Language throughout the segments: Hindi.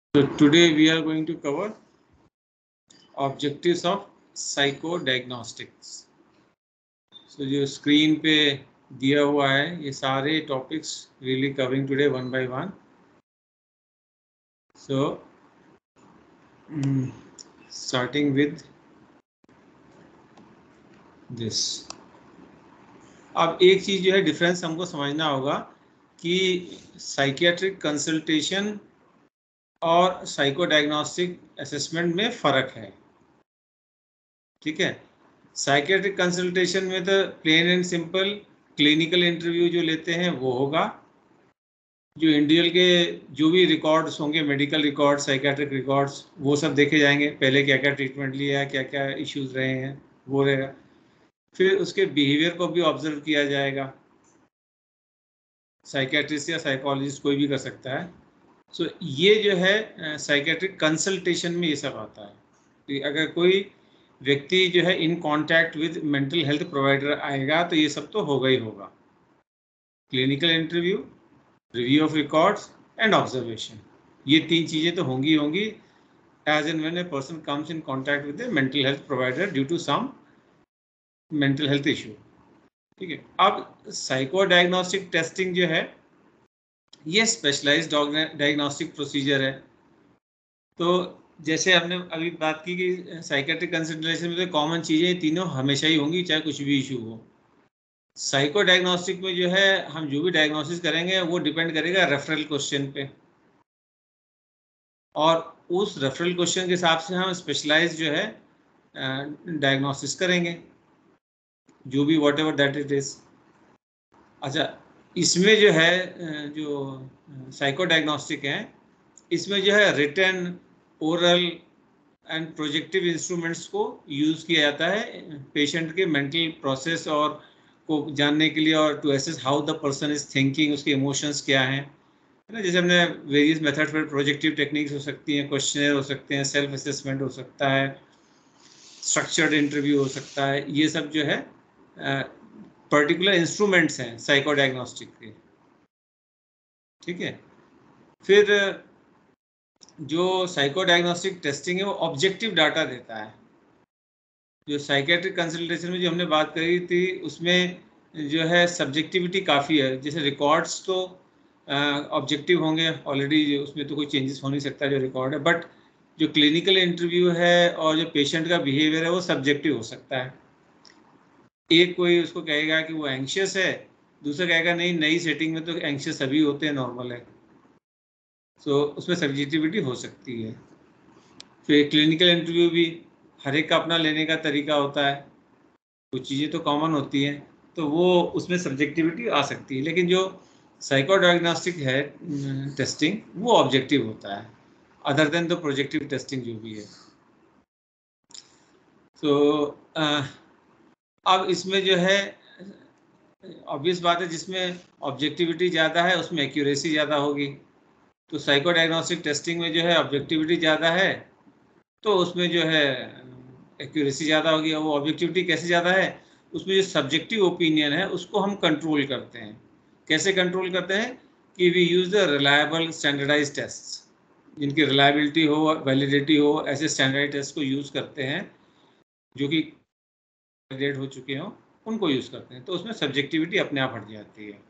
So today we are going to cover objectives of psychodiagnostics. So जो स्क्रीन पे दिया हुआ है ये सारे topics really covering today one by one. So starting with this. अब एक चीज जो है डिफरेंस हमको समझना होगा कि साइकियाट्रिक कंसल्टेशन और साइकोडायग्नोस्टिक असेसमेंट में फर्क है. ठीक है, साइकियाट्रिक कंसल्टेशन में तो plain and simple clinical interview जो लेते हैं वो होगा. जो इंडिविजुअल के जो भी रिकॉर्ड्स होंगे, मेडिकल रिकॉर्ड्स, साइकियाट्रिक रिकॉर्ड्स, वो सब देखे जाएंगे. पहले क्या क्या ट्रीटमेंट लिया है, क्या क्या इश्यूज रहे हैं, वो रहेगा. फिर उसके बिहेवियर को भी ऑब्जर्व किया जाएगा. साइकियाट्रिस्ट या साइकोलॉजिस्ट कोई भी कर सकता है. सो ये जो है साइकियाट्रिक कंसल्टेशन में ये सब आता है. तो अगर कोई व्यक्ति जो है in contact with mental health provider आएगा तो ये सब तो होगा ही होगा. Clinical interview, review of records and observation, ये तीन चीज़ें तो होंगी होंगी as and when a person comes in contact with a mental health provider due to some mental health issue. ठीक है, अब साइको डायग्नोस्टिक टेस्टिंग जो है ये स्पेशलाइज्ड डायग्नोस्टिक प्रोसीजर है. तो जैसे हमने अभी बात की कि साइकियाट्रिक कंसल्टेशन में तो कॉमन चीज़ें तीनों हमेशा ही होंगी चाहे कुछ भी इशू हो. साइको डायग्नोस्टिक में जो है हम जो भी डायग्नोसिस करेंगे वो डिपेंड करेगा रेफरल क्वेश्चन पे, और उस रेफरल क्वेश्चन के हिसाब से हम स्पेशलाइज जो है डायग्नोसिस करेंगे, जो भी whatever that it is. अच्छा, इसमें जो है जो साइको डायग्नोस्टिक है इसमें जो है written, oral and projective instruments को यूज़ किया जाता है पेशेंट के मेंटल प्रोसेस और को जानने के लिए, और to assess how the person is thinking, उसके इमोशंस क्या हैं, है ना. जैसे हमने वेरियस मेथड्स पर प्रोजेक्टिव टेक्निक्स हो सकती हैं, क्वेश्चनर हो सकते हैं, सेल्फ असेसमेंट हो सकता है, स्ट्रक्चर्ड इंटरव्यू हो सकता है. ये सब जो है पर्टिकुलर इंस्ट्रूमेंट्स हैं साइको डायग्नोस्टिक के. ठीक है, फिर जो साइको डायग्नोस्टिक टेस्टिंग है वो ऑब्जेक्टिव डाटा देता है. जो साइकियाट्रिक कंसल्टेशन में जो हमने बात करी थी उसमें जो है सब्जेक्टिविटी काफ़ी है. जैसे रिकॉर्ड्स तो ऑब्जेक्टिव होंगे ऑलरेडी, उसमें तो कोई चेंजेस हो नहीं सकता जो रिकॉर्ड है. बट जो क्लिनिकल इंटरव्यू है और जो पेशेंट का बिहेवियर है वो सब्जेक्टिव हो सकता है. एक कोई उसको कहेगा कि वो एंग्शियस है, दूसरा कहेगा नहीं, नई सेटिंग में तो एंग्शियस सभी होते हैं, नॉर्मल है. सो उसमें सब्जेक्टिविटी हो सकती है. फिर क्लिनिकल इंटरव्यू भी हर एक का अपना लेने का तरीका होता है, कुछ चीज़ें तो कॉमन होती हैं, तो वो उसमें सब्जेक्टिविटी आ सकती है. लेकिन जो साइको डायग्नोस्टिक है टेस्टिंग वो ऑब्जेक्टिव होता है, other than the projective testing जो भी है. तो अब इसमें जो है ऑब्वियस बात है, जिसमें ऑब्जेक्टिविटी ज़्यादा है उसमें एक्यूरेसी ज़्यादा होगी. तो साइको डायग्नोस्टिक टेस्टिंग में जो है ऑब्जेक्टिविटी ज़्यादा है तो उसमें जो है एक्यूरेसी ज़्यादा होगी. और वो ऑब्जेक्टिविटी कैसे ज़्यादा है, उसमें जो सब्जेक्टिव ओपिनियन है उसको हम कंट्रोल करते हैं. कैसे कंट्रोल करते हैं कि we use the reliable standardise test, जिनकी रिलायबिलिटी हो, वैलिडिटी हो, ऐसे स्टैंडर्डाइज टेस्ट को यूज़ करते हैं जो कि वैलिडेट हो चुके हों, उनको यूज़ करते हैं. तो उसमें सब्जेक्टिविटी अपने आप हट जाती है.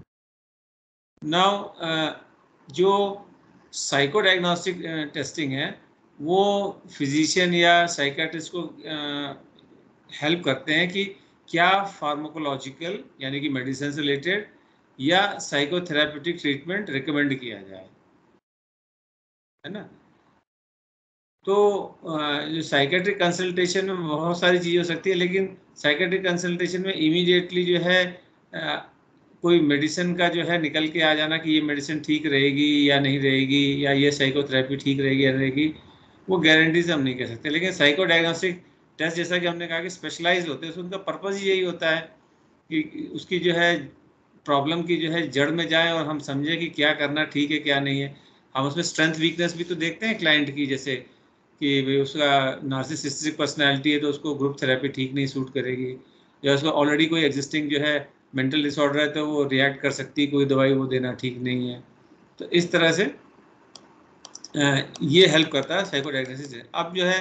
नाउ जो साइको डायग्नोस्टिक टेस्टिंग है वो फिजिशियन या साइकियाट्रिस्ट को हेल्प करते हैं कि क्या फार्माकोलॉजिकल यानी कि मेडिसिन से रिलेटेड या साइकोथेराप्यूटिक ट्रीटमेंट रिकमेंड किया जाए, है ना. तो जो साइकियाट्रिक कंसल्टेशन में बहुत सारी चीज़ें हो सकती है, लेकिन साइकियाट्रिक कंसल्टेशन में इमीडिएटली जो है कोई मेडिसिन का जो है निकल के आ जाना कि ये मेडिसिन ठीक रहेगी या नहीं रहेगी, या ये साइकोथेरेपी ठीक रहेगी या नहीं रहेगी, वो गारंटीज हम नहीं कह सकते. लेकिन साइको डायग्नोस्टिक टेस्ट जैसा कि हमने कहा कि स्पेशलाइज होते हैं, उनका पर्पज़ ही यही होता है कि उसकी जो है प्रॉब्लम की जो है जड़ में जाए और हम समझें कि क्या करना ठीक है क्या नहीं है. हम उसमें स्ट्रेंथ वीकनेस भी तो देखते हैं क्लाइंट की, जैसे कि भाई उसका नार्सिसिस्टिक पर्सनैलिटी है तो उसको ग्रुप थेरेपी ठीक नहीं सूट करेगी, या उसका ऑलरेडी कोई एग्जिस्टिंग जो है मेंटल डिसऑर्डर है तो वो रिएक्ट कर सकती है, कोई दवाई वो देना ठीक नहीं है. तो इस तरह से ये हेल्प करता है साइको डायग्नोसिस। अब जो है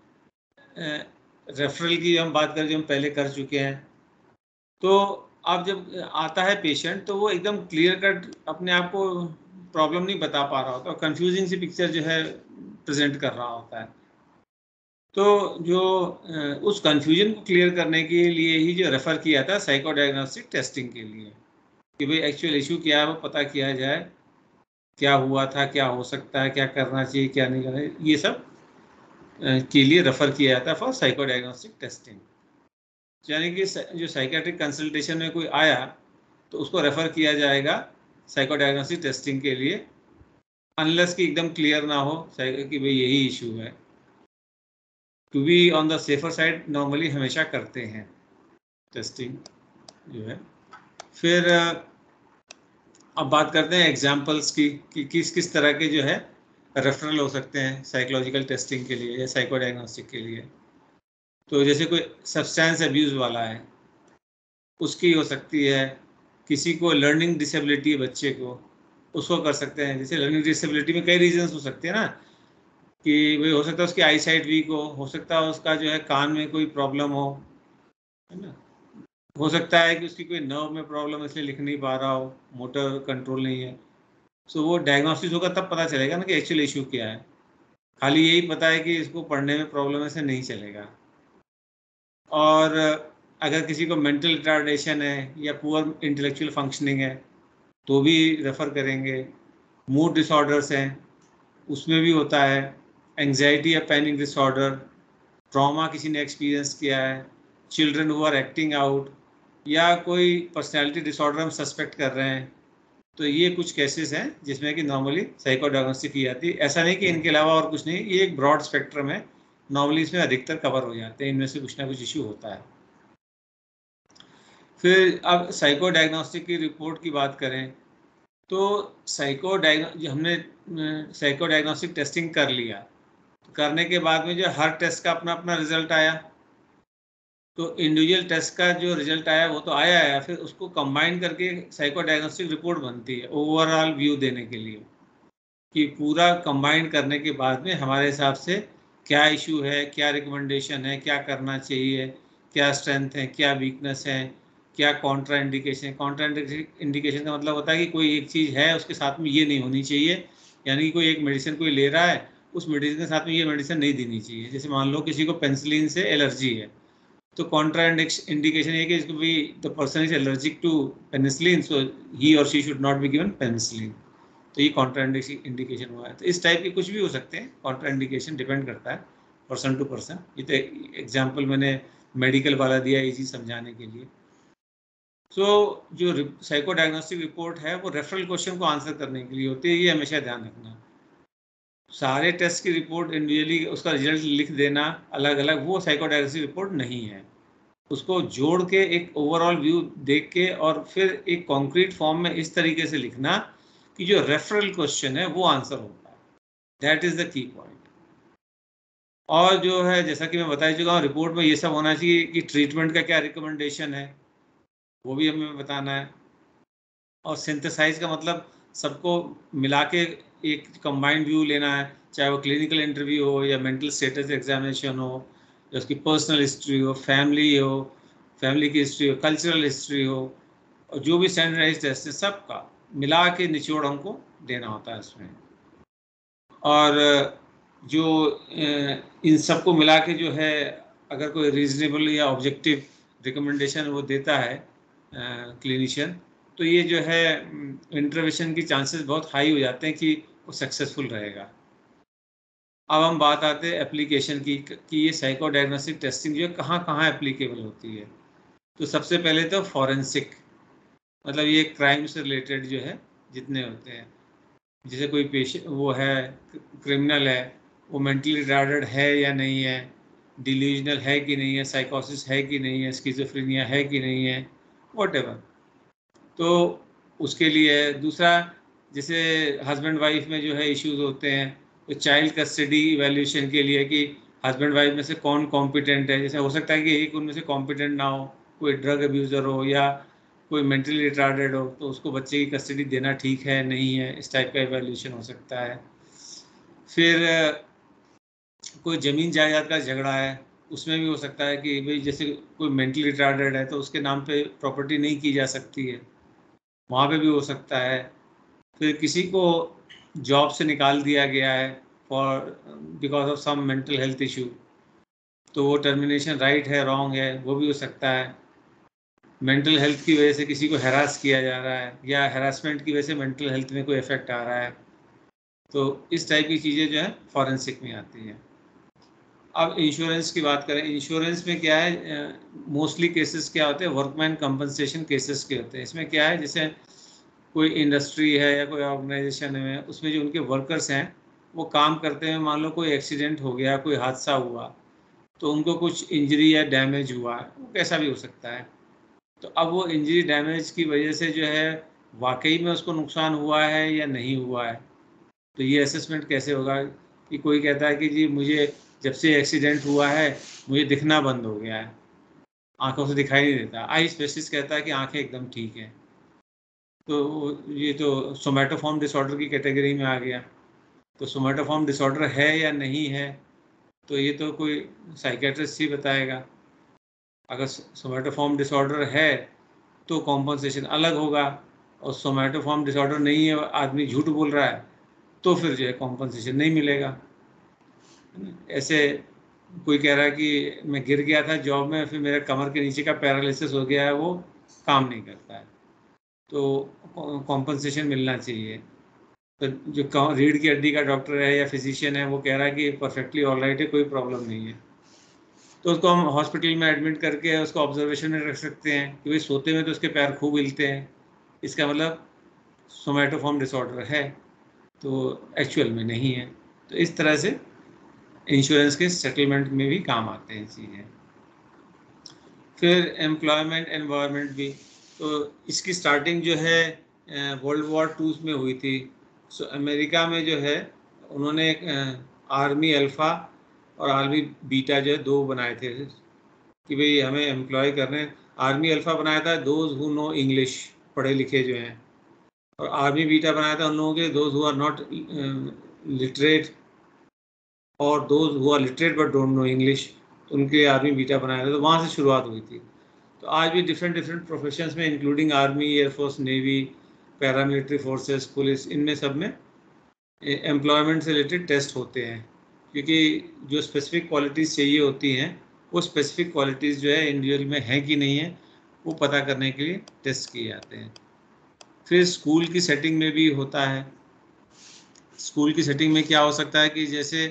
रेफरल की हम बात करें, जो हम पहले कर चुके हैं, तो अब जब आता है पेशेंट तो वो एकदम क्लियर कट अपने आप को प्रॉब्लम नहीं बता पा रहा होता और कंफ्यूजिंग सी पिक्चर जो है प्रेजेंट कर रहा होता है। तो जो उस कंफ्यूजन को क्लियर करने के लिए ही जो रेफ़र किया था साइको डायग्नोस्टिक टेस्टिंग के लिए, कि भाई एक्चुअल इशू क्या है वो पता किया जाए, क्या हुआ था, क्या हो सकता है, क्या करना चाहिए, क्या नहीं करना चाहिए, ये सब के लिए रेफ़र किया जाता है फॉर साइको डायग्नोस्टिक टेस्टिंग। यानी कि जो साइकेट्रिक कंसल्टेशन में कोई आया तो उसको रेफ़र किया जाएगा साइको डायग्नोस्टिक टेस्टिंग के लिए, अनलेस कि एकदम क्लियर ना हो कि भाई यही इशू है। To be on the safer side normally हमेशा करते हैं टेस्टिंग जो है। फिर अब बात करते हैं एग्जाम्पल्स की कि किस किस तरह के जो है रेफरल हो सकते हैं साइकोलॉजिकल टेस्टिंग के लिए या साइको डायग्नोस्टिक के लिए। तो जैसे कोई सब्सटेंस अब्यूज़ वाला है, उसकी हो सकती है। किसी को लर्निंग डिसेबिलिटी है बच्चे को, उसको कर सकते हैं। जैसे लर्निंग डिसेबिलिटी में कई रीजंस हो सकते हैं ना, कि भाई हो सकता है उसकी आई साइट वीक हो सकता है उसका जो है कान में कोई प्रॉब्लम हो, है ना, हो सकता है कि उसकी कोई नर्व में प्रॉब्लम इसलिए लिख नहीं पा रहा हो, मोटर कंट्रोल नहीं है। सो वो डायग्नोसिस होगा तब पता चलेगा ना कि एक्चुअल इशू क्या है। खाली यही पता है कि इसको पढ़ने में प्रॉब्लम है, से नहीं चलेगा। और अगर किसी को मेंटल रिटार्डेशन है या पुअर इंटेलेक्चुअल फंक्शनिंग है तो भी रेफ़र करेंगे। मूड डिसऑर्डर्स हैं, उसमें भी होता है। एंग्जाइटी या पैनिक डिसऑर्डर, ट्रॉमा किसी ने एक्सपीरियंस किया है, children who are acting out, या कोई पर्सनैलिटी डिसऑर्डर हम सस्पेक्ट कर रहे हैं, तो ये कुछ केसेस हैं जिसमें कि नॉर्मली साइको डायग्नोस्टिक की जाती है। ऐसा नहीं कि इनके अलावा और कुछ नहीं, ये एक ब्रॉड स्पेक्ट्रम है। नॉर्मली इसमें अधिकतर कवर हो जाते हैं, इनमें से कुछ ना कुछ इशू होता है। फिर अब साइको डायग्नोस्टिक की रिपोर्ट की बात करें तो हमने साइको डायग्नोस्टिक टेस्टिंग कर लिया, तो करने के बाद में जो हर टेस्ट का अपना अपना रिजल्ट आया, तो इंडिविजुअल टेस्ट का जो रिजल्ट आया वो तो आया, फिर उसको कंबाइन करके साइको डायग्नोस्टिक रिपोर्ट बनती है ओवरऑल व्यू देने के लिए, कि पूरा कंबाइन करने के बाद में हमारे हिसाब से क्या इशू है, क्या रिकमेंडेशन है, क्या करना चाहिए, क्या स्ट्रेंथ है, क्या वीकनेस है, क्या कॉन्ट्रा इंडिकेशन है। कॉन्ट्रा इंडिकेशन का मतलब होता है कि कोई एक चीज़ है उसके साथ में ये नहीं होनी चाहिए, यानी कि कोई एक मेडिसिन कोई ले रहा है, उस मेडिसिन के साथ में ये मेडिसिन नहीं देनी चाहिए। जैसे मान लो किसी को पेंसिलिन से एलर्जी है, तो कॉन्ट्रा इंडिकेशन ये कि इसको भी the person is allergic to penicillin, so he और she should not be given penicillin. तो ये कॉन्ट्रा इंडिकेशन हुआ है। तो इस टाइप के कुछ भी हो सकते हैं, कॉन्ट्रा इंडिकेशन डिपेंड करता है पर्सन टू पर्सन। ये तो एग्जाम्पल मैंने मेडिकल वाला दिया इजी समझाने के लिए। सो जो साइको डायग्नोस्टिक रिपोर्ट है वो रेफरल क्वेश्चन को आंसर करने के लिए होती है, ये हमेशा ध्यान रखना। सारे टेस्ट की रिपोर्ट इंडिविजुअली उसका रिजल्ट लिख देना अलग अलग, वो साइको डायग्नोस्टिक रिपोर्ट नहीं है। उसको जोड़ के एक ओवरऑल व्यू देख के और फिर एक कॉन्क्रीट फॉर्म में इस तरीके से लिखना कि जो रेफरल क्वेश्चन है वो आंसर हो पाए, that is the key point. और जो है जैसा कि मैं बता चुका हूँ, रिपोर्ट में ये सब होना चाहिए कि ट्रीटमेंट का क्या रिकमेंडेशन है वो भी हमें बताना है। और सिंथेसाइज का मतलब सबको मिला के एक कंबाइंड व्यू लेना है, चाहे वो क्लिनिकल इंटरव्यू हो या मेंटल स्टेटस एग्जामिनेशन हो या उसकी पर्सनल हिस्ट्री हो, फैमिली की हिस्ट्री हो, कल्चरल हिस्ट्री हो, और जो भी स्टैंडर्डाइज टेस्ट है सबका मिला के निचोड़ हमको देना होता है इसमें। और जो इन सबको मिला के जो है अगर कोई रीजनेबल या ऑब्जेक्टिव रिकमेंडेशन वो देता है क्लिनिशियन, तो ये जो है इंटरवेंशन की चांसेस बहुत हाई हो जाते हैं कि वो सक्सेसफुल रहेगा। अब हम बात आते हैं एप्लीकेशन की कि ये साइको डायग्नोस्टिक टेस्टिंग जो है कहाँ कहाँ एप्लीकेबल होती है। तो सबसे पहले तो फॉरेंसिक, मतलब ये क्राइम से रिलेटेड जो है जितने होते हैं, जैसे कोई पेशेंट वो है क्रिमिनल है, वो मेंटली रिटार्डेड है या नहीं है, डिल्यूजनल है कि नहीं है, साइकोसिस है कि नहीं है, स्किज़ोफ्रेनिया है कि नहीं है, व्हाटएवर, तो उसके लिए। दूसरा, जैसे हस्बैंड वाइफ में जो है इश्यूज होते हैं, तो चाइल्ड कस्टडी इवैल्यूएशन के लिए कि हस्बैंड वाइफ में से कौन कॉम्पिटेंट है। जैसे हो सकता है कि एक उनमें से कॉम्पिटेंट ना हो, कोई ड्रग अब्यूज़र हो या कोई मेंटली रिटार्डेड हो, तो उसको बच्चे की कस्टडी देना ठीक है नहीं है, इस टाइप का इवैल्यूएशन हो सकता है। फिर कोई ज़मीन जायदाद का झगड़ा है, उसमें भी हो सकता है कि भाई जैसे कोई मेंटली रिटार्डेड है तो उसके नाम पे प्रॉपर्टी नहीं की जा सकती है, वहाँ पे भी हो सकता है। फिर किसी को जॉब से निकाल दिया गया है for because of some mental health issue, तो वो टर्मिनेशन राइट है रॉन्ग है वो भी हो सकता है। मेंटल हेल्थ की वजह से किसी को हैरास किया जा रहा है या हैरासमेंट की वजह से मेंटल हेल्थ में कोई इफेक्ट आ रहा है, तो इस टाइप की चीज़ें जो है फॉरेंसिक में आती हैं। अब इंश्योरेंस की बात करें, इंश्योरेंस में क्या है, मोस्टली केसेस क्या होते हैं, वर्कमैन कंपनसेशन केसेस के होते हैं। इसमें क्या है, जैसे कोई इंडस्ट्री है या कोई ऑर्गेनाइजेशन है, उसमें जो उनके वर्कर्स हैं वो काम करते हैं, मान लो कोई एक्सीडेंट हो गया, कोई हादसा हुआ, तो उनको कुछ इंजरी या डैमेज हुआ, वो कैसा भी हो सकता है। तो अब वो इंजरी डैमेज की वजह से जो है वाकई में उसको नुकसान हुआ है या नहीं हुआ है, तो ये असेसमेंट कैसे होगा कि कोई कहता है कि जी मुझे जब से एक्सीडेंट हुआ है मुझे दिखना बंद हो गया है, आंखों से दिखाई नहीं देता। आई स्पेशलिस्ट कहता है कि आंखें एकदम ठीक हैं, तो ये तो सोमैटोफॉर्म डिसऑर्डर की कैटेगरी में आ गया। तो सोमैटोफॉर्म डिसऑर्डर है या नहीं है, तो ये तो कोई साइकेट्रिस्ट ही बताएगा। अगर सोमैटोफॉर्म डिसऑर्डर है तो कॉम्पनसेशन अलग होगा, और सोमैटोफॉर्म डिसऑर्डर नहीं है, आदमी झूठ बोल रहा है, तो फिर जो है कॉम्पनसेशन नहीं मिलेगा। ऐसे कोई कह रहा है कि मैं गिर गया था जॉब में, फिर मेरे कमर के नीचे का पैरालिसिस हो गया है, वो काम नहीं करता है, तो कॉम्पनसेशन मिलना चाहिए। तो जो रीढ़ की हड्डी का डॉक्टर है या फिजिशियन है वो कह रहा है कि परफेक्टली ऑलराइट है, कोई प्रॉब्लम नहीं है, तो उसको हम हॉस्पिटल में एडमिट करके उसको ऑब्जर्वेशन में रख सकते हैं कि भाई सोते में तो उसके पैर खूब हिलते हैं, इसका मतलब सोमैटोफॉर्म डिसऑर्डर है, तो एक्चुअल में नहीं है। तो इस तरह से इंश्योरेंस के सेटलमेंट में भी काम आते हैं चीज़ें। फिर एम्प्लॉयमेंट एनवायरनमेंट भी, तो इसकी स्टार्टिंग जो है वर्ल्ड वॉर 2 में हुई थी। सो अमेरिका में जो है उन्होंने आर्मी अल्फ़ा और आर्मी बीटा जो है 2 बनाए थे कि भाई हमें एम्प्लॉय करने। आर्मी अल्फ़ा बनाया था दोज हु नो इंग्लिश, पढ़े लिखे जो हैं, और आर्मी बीटा बनाया था उन लोगों के those who are not literate और those who are literate but don't know English, उनके लिए आर्मी बीटा बनाया था। तो वहाँ से शुरुआत हुई थी। तो आज भी डिफरेंट डिफरेंट प्रोफेशंस में including army, air force, navy, paramilitary forces, police, इनमें सब में एम्प्लॉयमेंट से रिलेटेड टेस्ट होते हैं, क्योंकि जो स्पेसिफिक क्वालिटीज़ चाहिए होती हैं वो स्पेसिफिक क्वालिटीज़ जो है इंडिविजुअल में हैं कि नहीं है, वो पता करने के लिए टेस्ट किए जाते हैं। फिर स्कूल की सेटिंग में भी होता है। स्कूल की सेटिंग में क्या हो सकता है कि जैसे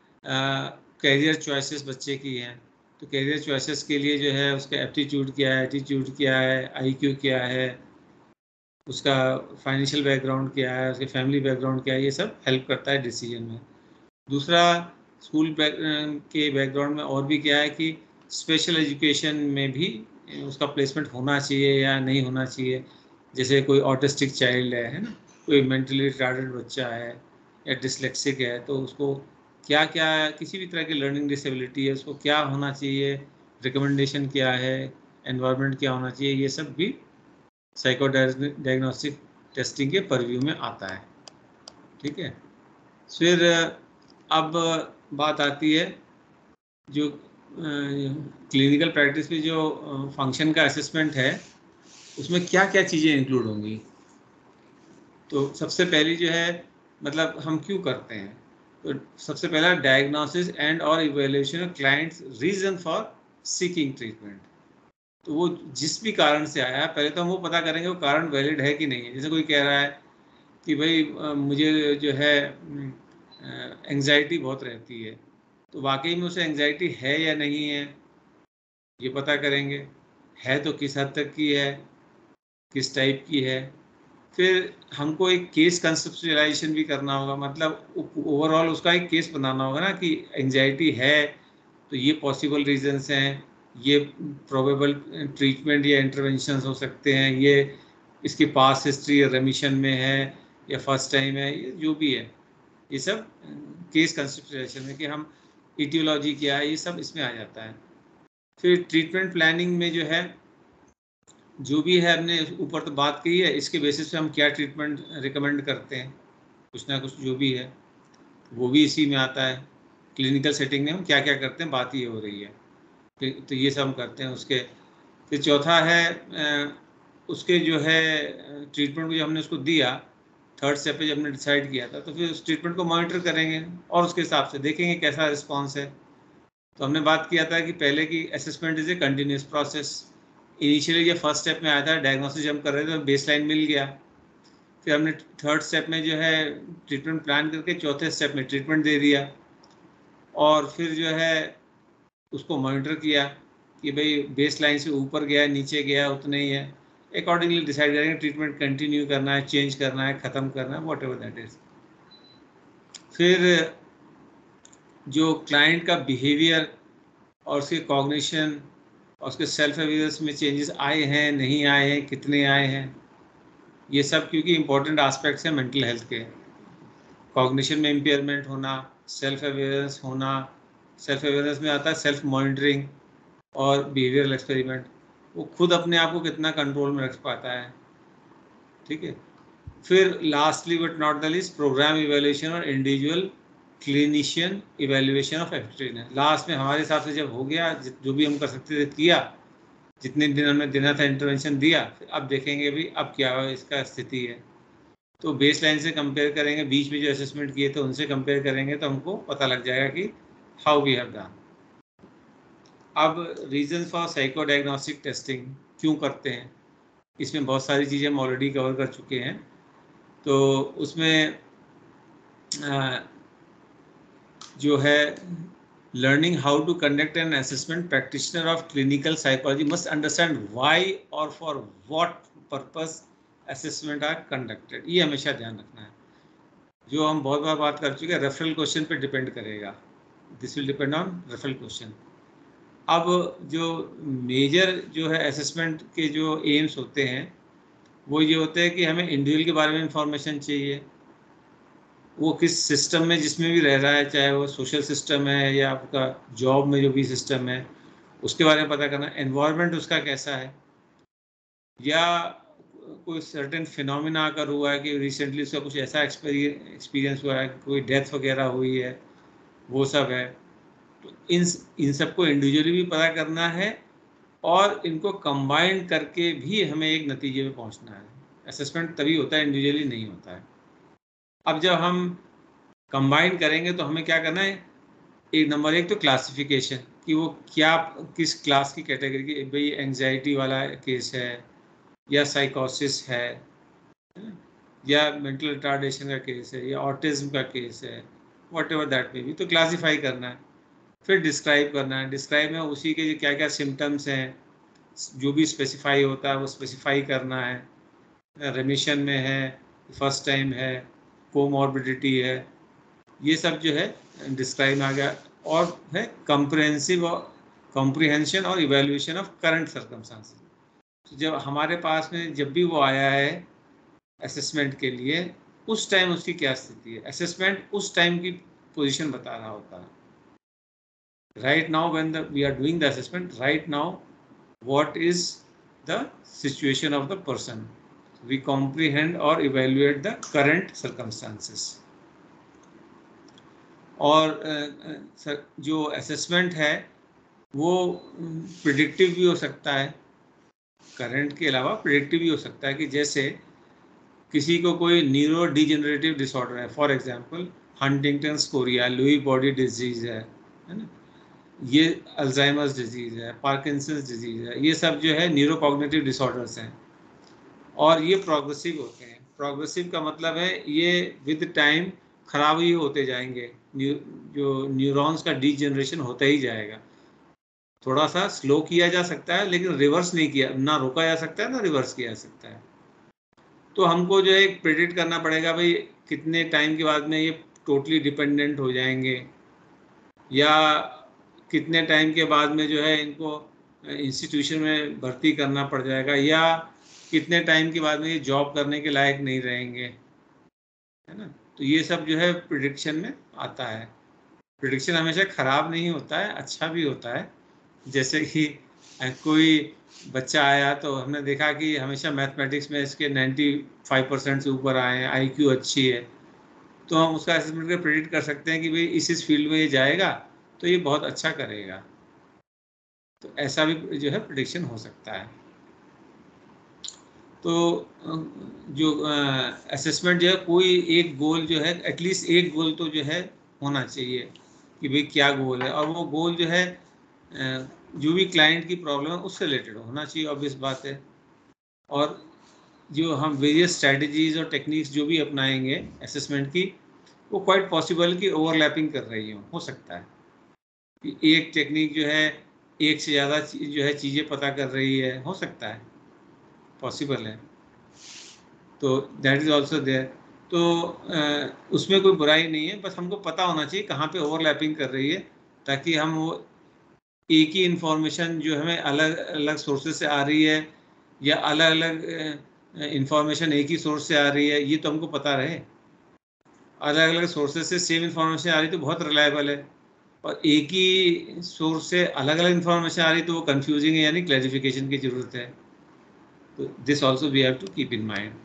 कैरियर चॉइसेस बच्चे की हैं, तो कैरियर चॉइसेस के लिए जो है उसका एप्टीट्यूड क्या है, एटीट्यूड क्या है, आईक्यू क्या है, उसका फाइनेंशियल बैकग्राउंड क्या है, उसके फैमिली बैकग्राउंड क्या है, ये सब हेल्प करता है डिसीजन में। दूसरा, स्कूल के बैकग्राउंड में और भी क्या है कि स्पेशल एजुकेशन में भी उसका प्लेसमेंट होना चाहिए या नहीं होना चाहिए। जैसे कोई ऑटिस्टिक चाइल्ड है ना, कोई मेंटली रिटार्डेड बच्चा है या डिसलेक्सिक है, तो उसको क्या क्या, किसी भी तरह की लर्निंग डिसेबिलिटी है, उसको क्या होना चाहिए, रिकमेंडेशन क्या है, एनवायरनमेंट क्या होना चाहिए, ये सब भी साइको डायग्नोस्टिक टेस्टिंग के परव्यू में आता है। ठीक है। फिर अब बात आती है जो क्लिनिकल प्रैक्टिस में जो फंक्शन का असेसमेंट है, उसमें क्या क्या चीज़ें इंक्लूड होंगी। तो सबसे पहली जो है, मतलब हम क्यों करते हैं, तो सबसे पहला डायग्नोसिस एंड और evaluation of clients reason for seeking treatment. तो वो जिस भी कारण से आया, पहले तो हम वो पता करेंगे वो कारण वैलिड है कि नहीं है। जैसे कोई कह रहा है कि भाई मुझे जो है एंग्जाइटी बहुत रहती है, तो वाकई में उसे एंग्जाइटी है या नहीं है ये पता करेंगे, है तो किस हद तक की है, किस टाइप की है। फिर हमको एक केस कंसेप्चुअलाइजेशन भी करना होगा, मतलब ओवरऑल उसका एक केस बनाना होगा ना कि एंग्जाइटी है तो ये पॉसिबल रीजंस हैं, ये प्रोबेबल ट्रीटमेंट या इंटरवेंशंस हो सकते हैं, ये इसकी पास हिस्ट्री या रेमिशन में है या फर्स्ट टाइम है, ये जो भी है, ये सब केस कंसिडरेशन में कि हम इटियोलॉजी क्या है, ये सब इसमें आ जाता है। फिर ट्रीटमेंट प्लानिंग में जो है, जो भी है हमने ऊपर तो बात की है, इसके बेसिस पे हम क्या ट्रीटमेंट रिकमेंड करते हैं, कुछ ना कुछ जो भी है। वो भी इसी में आता है। क्लिनिकल सेटिंग में हम क्या क्या करते हैं, बात ये हो रही है। तो ये सब हम करते हैं। उसके फिर चौथा है उसके जो है ट्रीटमेंट को जो हमने उसको दिया, थर्ड स्टेप पे जब हमने डिसाइड किया था, तो फिर उस ट्रीटमेंट को मॉनिटर करेंगे और उसके हिसाब से देखेंगे कैसा रिस्पॉन्स है। तो हमने बात किया था कि पहले की assessment is a continuous process. Initially जब फर्स्ट स्टेप में आया था, डायग्नोसिस हम कर रहे थे तो बेसलाइन मिल गया। फिर हमने थर्ड स्टेप में जो है ट्रीटमेंट प्लान करके चौथे स्टेप में ट्रीटमेंट दे दिया, और फिर जो है उसको मॉनिटर किया कि भाई बेस लाइन से ऊपर गया, नीचे गया, उतना ही है। अकॉर्डिंगली डिसाइड करेंगे ट्रीटमेंट कंटिन्यू करना है, चेंज करना है, ख़त्म करना है, वॉट एवर दैट इज। फिर जो क्लाइंट का बिहेवियर और उसके कॉग्निशन और उसके सेल्फ अवेयरनेस में चेंजेस आए हैं, नहीं आए हैं, कितने आए हैं, ये सब क्योंकि इंपॉर्टेंट एस्पेक्ट्स हैं मेंटल हेल्थ के। कॉग्निशन में इम्पेयरमेंट होना, सेल्फ अवेयरनेस होना, सेल्फ अवेयरनेस में आता है सेल्फ मॉनिटरिंग और बिहेवियरल एक्सपेरिमेंट। वो खुद अपने आप को कितना कंट्रोल में रख पाता है, ठीक है। फिर lastly but not the least, programme evaluation और individual clinician evaluation of efficiency. Last में हमारे हिसाब से जब हो गया, जो भी हम कर सकते थे किया, जितने दिन हमने देना था इंटरवेंशन दिया, अब देखेंगे भी अब क्या इसका स्थिति है। तो बेस लाइन से कंपेयर करेंगे, बीच में जो असेसमेंट किए थे उनसे कंपेयर करेंगे, तो हमको पता लग जाएगा कि हाउ वी हैव डन। अब reason for psycho diagnostic testing क्यों करते हैं, इसमें बहुत सारी चीज़ें हम ऑलरेडी कवर कर चुके हैं। तो उसमें जो है learning how to conduct an assessment, practitioner of clinical psychology must understand why और for what purpose assessment are conducted. ये हमेशा ध्यान रखना है। जो हम बहुत बार बात कर चुके हैं, रेफरल क्वेश्चन पे डिपेंड करेगा। This will depend on referral question. अब जो मेजर जो है असेसमेंट के जो एम्स होते हैं, वो ये होते हैं कि हमें इंडिविजुअल के बारे में इंफॉर्मेशन चाहिए, वो किस सिस्टम में जिसमें भी रह रहा है, चाहे वो सोशल सिस्टम है या आपका जॉब में जो भी सिस्टम है, उसके बारे में पता करना, एनवायरनमेंट उसका कैसा है, या कोई सर्टेन फिनोमिना अगर हुआ है कि रिसेंटली उसका कुछ ऐसा एक्सपीरियंस हुआ है, कोई डेथ वगैरह हुई है, वो सब है। तो इन सबको इंडिविजुअली भी पता करना है और इनको कंबाइन करके भी हमें एक नतीजे में पहुंचना है। असेसमेंट तभी होता है, इंडिविजुअली नहीं होता है। अब जब हम कंबाइन करेंगे तो हमें क्या करना है, नंबर एक तो क्लासिफिकेशन, कि वो क्या किस क्लास की कैटेगरी की, भाई एंजाइटी वाला केस है या साइकोसिस है, या मेंटल रिटार्डेशन का केस है या ऑटिज्म का केस है, वॉट एवर दैट में भी, तो क्लासीफाई करना है। फिर डिस्क्राइब करना है, डिस्क्राइब में उसी के क्या क्या सिम्टम्स हैं, जो भी स्पेसिफाई होता है वो स्पेसिफाई करना है। रेमिशन में है, फर्स्ट टाइम है, कोमॉर्बिडिटी है, ये सब जो है डिस्क्राइब में आ गया। और है कॉम्प्रिहेंसिव और कॉम्प्रिहेंशन और इवैल्यूएशन ऑफ करंट सर्कमस्टांसेस। तो जब हमारे पास में जब भी वो आया है असेसमेंट के लिए, उस टाइम उसकी क्या स्थिति है, असेसमेंट उस टाइम की पोजीशन बता रहा होता है। Right now when we are doing the assessment, right now what is the situation of the person, we comprehend or evaluate the current circumstances. और जो असेसमेंट है वो प्रिडिक्टिव भी हो सकता है, करंट के अलावा प्रिडिक्टिव भी हो सकता है, कि जैसे किसी को कोई न्यूरो डिजेनरेटिव डिसऑर्डर है, for example Huntington's chorea, Lewy body disease है ना, ये अल्जाइमर्स डिजीज़ है, पार्किंसंस डिजीज़ है, ये सब जो है न्यूरोकॉग्निटिव डिसऑर्डर्स हैं और ये प्रोग्रेसिव होते हैं। प्रोग्रेसिव का मतलब है ये विद टाइम खराब ही होते जाएंगे, जो न्यूरॉन्स का डीजनरेशन होता ही जाएगा। थोड़ा सा स्लो किया जा सकता है लेकिन रिवर्स नहीं किया, ना रोका जा सकता है ना रिवर्स किया जा सकता है। तो हमको जो है प्रेडिक्ट करना पड़ेगा भाई कितने टाइम के बाद में ये टोटली डिपेंडेंट हो जाएंगे, या कितने टाइम के बाद में जो है इनको इंस्टीट्यूशन में भर्ती करना पड़ जाएगा, या कितने टाइम के बाद में ये जॉब करने के लायक नहीं रहेंगे, है ना। तो ये सब जो है प्रिडिक्शन में आता है। प्रिडिक्शन हमेशा ख़राब नहीं होता है, अच्छा भी होता है। जैसे कि कोई बच्चा आया तो हमने देखा कि हमेशा मैथमेटिक्स में इसके 95% से ऊपर आए हैं, IQ अच्छी है, तो हम उसका असेसमेंट करके प्रेडिक्ट कर सकते हैं कि भाई इस फील्ड में ये जाएगा तो ये बहुत अच्छा करेगा। तो ऐसा भी जो है प्रेडिक्शन हो सकता है। तो जो असेसमेंट जो है, कोई एक गोल जो है, एटलीस्ट एक गोल तो जो है होना चाहिए कि भाई क्या गोल है, और वो गोल जो है जो भी क्लाइंट की प्रॉब्लम है उससे रिलेटेड होना चाहिए, ऑब्वियस बात है। और जो हम वेरियस स्ट्रैटेजीज और टेक्निक्स जो भी अपनाएंगे असेसमेंट की, वो क्वाइट पॉसिबल कि ओवरलैपिंग कर रही हो सकता है कि एक टेक्निक जो है एक से ज़्यादा जो है चीज़ें पता कर रही है, हो सकता है, पॉसिबल है। तो दैट इज़ ऑल्सो देयर। तो उसमें कोई बुराई नहीं है, बस हमको पता होना चाहिए कहाँ पे ओवरलैपिंग कर रही है, ताकि हम वो एक ही इंफॉर्मेशन जो हमें अलग अलग सोर्सेज से आ रही है या अलग अलग इंफॉर्मेशन एक ही सोर्स से आ रही है, ये तो हमको पता रहे। अलग अलग सोर्सेज से सेम इंफॉर्मेशन आ रही तो बहुत रिलायबल है, और एक ही सोर्स से अलग अलग इंफॉर्मेशन आ रही तो वो कंफ्यूजिंग है, यानी क्लैरिफिकेशन की ज़रूरत है। तो this also we have to keep in mind.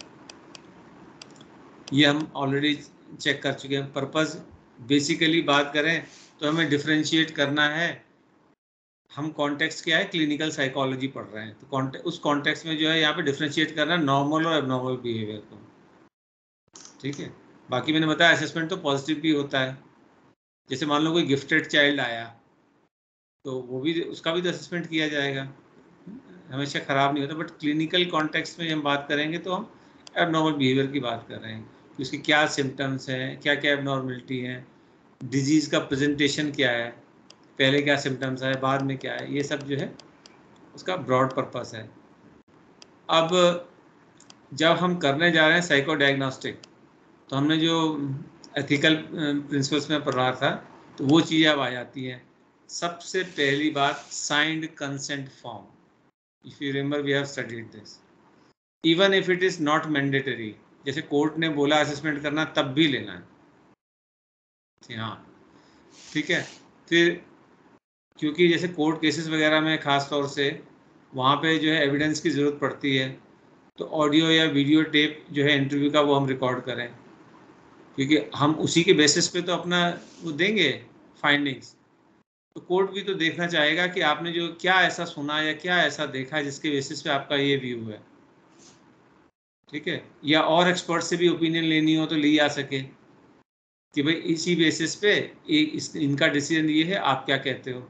ये हम ऑलरेडी चेक कर चुके हैं। पर्पस बेसिकली बात करें तो हमें डिफरेंशिएट करना है। हम कॉन्टेक्स्ट क्या है, क्लिनिकल साइकोलॉजी पढ़ रहे हैं, तो उस कॉन्टेक्स्ट में जो है यहाँ पे डिफरेंशिएट करना है नॉर्मल और एबनॉर्मल बिहेवियर को, ठीक है। बाकी मैंने बताया असेसमेंट तो पॉजिटिव भी होता है। जैसे मान लो कोई गिफ्टेड चाइल्ड आया तो वो भी, उसका भी तो असेसमेंट किया जाएगा, हमेशा ख़राब नहीं होता। बट क्लिनिकल कॉन्टेक्स्ट में हम बात करेंगे तो हम एबनॉर्मल बिहेवियर की बात कर रहे हैं कि उसके क्या सिम्टम्स हैं, क्या क्या एबनॉर्मलिटी हैं, डिजीज़ का प्रेजेंटेशन क्या है, पहले क्या सिम्टम्स है, बाद में क्या है, ये सब जो है उसका ब्रॉड पर्पस है। अब जब हम करने जा रहे हैं साइको डायग्नोस्टिक, तो हमने जो एथिकल प्रिंसिपल्स में पढ़ा था, तो वो चीज़ें अब आ जाती हैं। सबसे पहली बात, signed consent form. If you remember we have studied this, even if it is not mandatory. जैसे कोर्ट ने बोला असेसमेंट करना, तब भी लेना है, हाँ, ठीक है। फिर क्योंकि जैसे कोर्ट केसेस वगैरह में ख़ास तौर से वहाँ पे जो है एविडेंस की ज़रूरत पड़ती है, तो ऑडियो या वीडियो टेप जो है इंटरव्यू का वो हम रिकॉर्ड करें, क्योंकि हम उसी के बेसिस पे तो अपना वो देंगे फाइंडिंग्स। तो कोर्ट भी तो देखना चाहेगा कि आपने जो क्या ऐसा सुना या क्या ऐसा देखा जिसके बेसिस पे आपका ये व्यू है, ठीक है। या और एक्सपर्ट से भी ओपिनियन लेनी हो तो ली आ सके कि भाई इसी बेसिस पे इनका डिसीजन ये है, आप क्या कहते हो।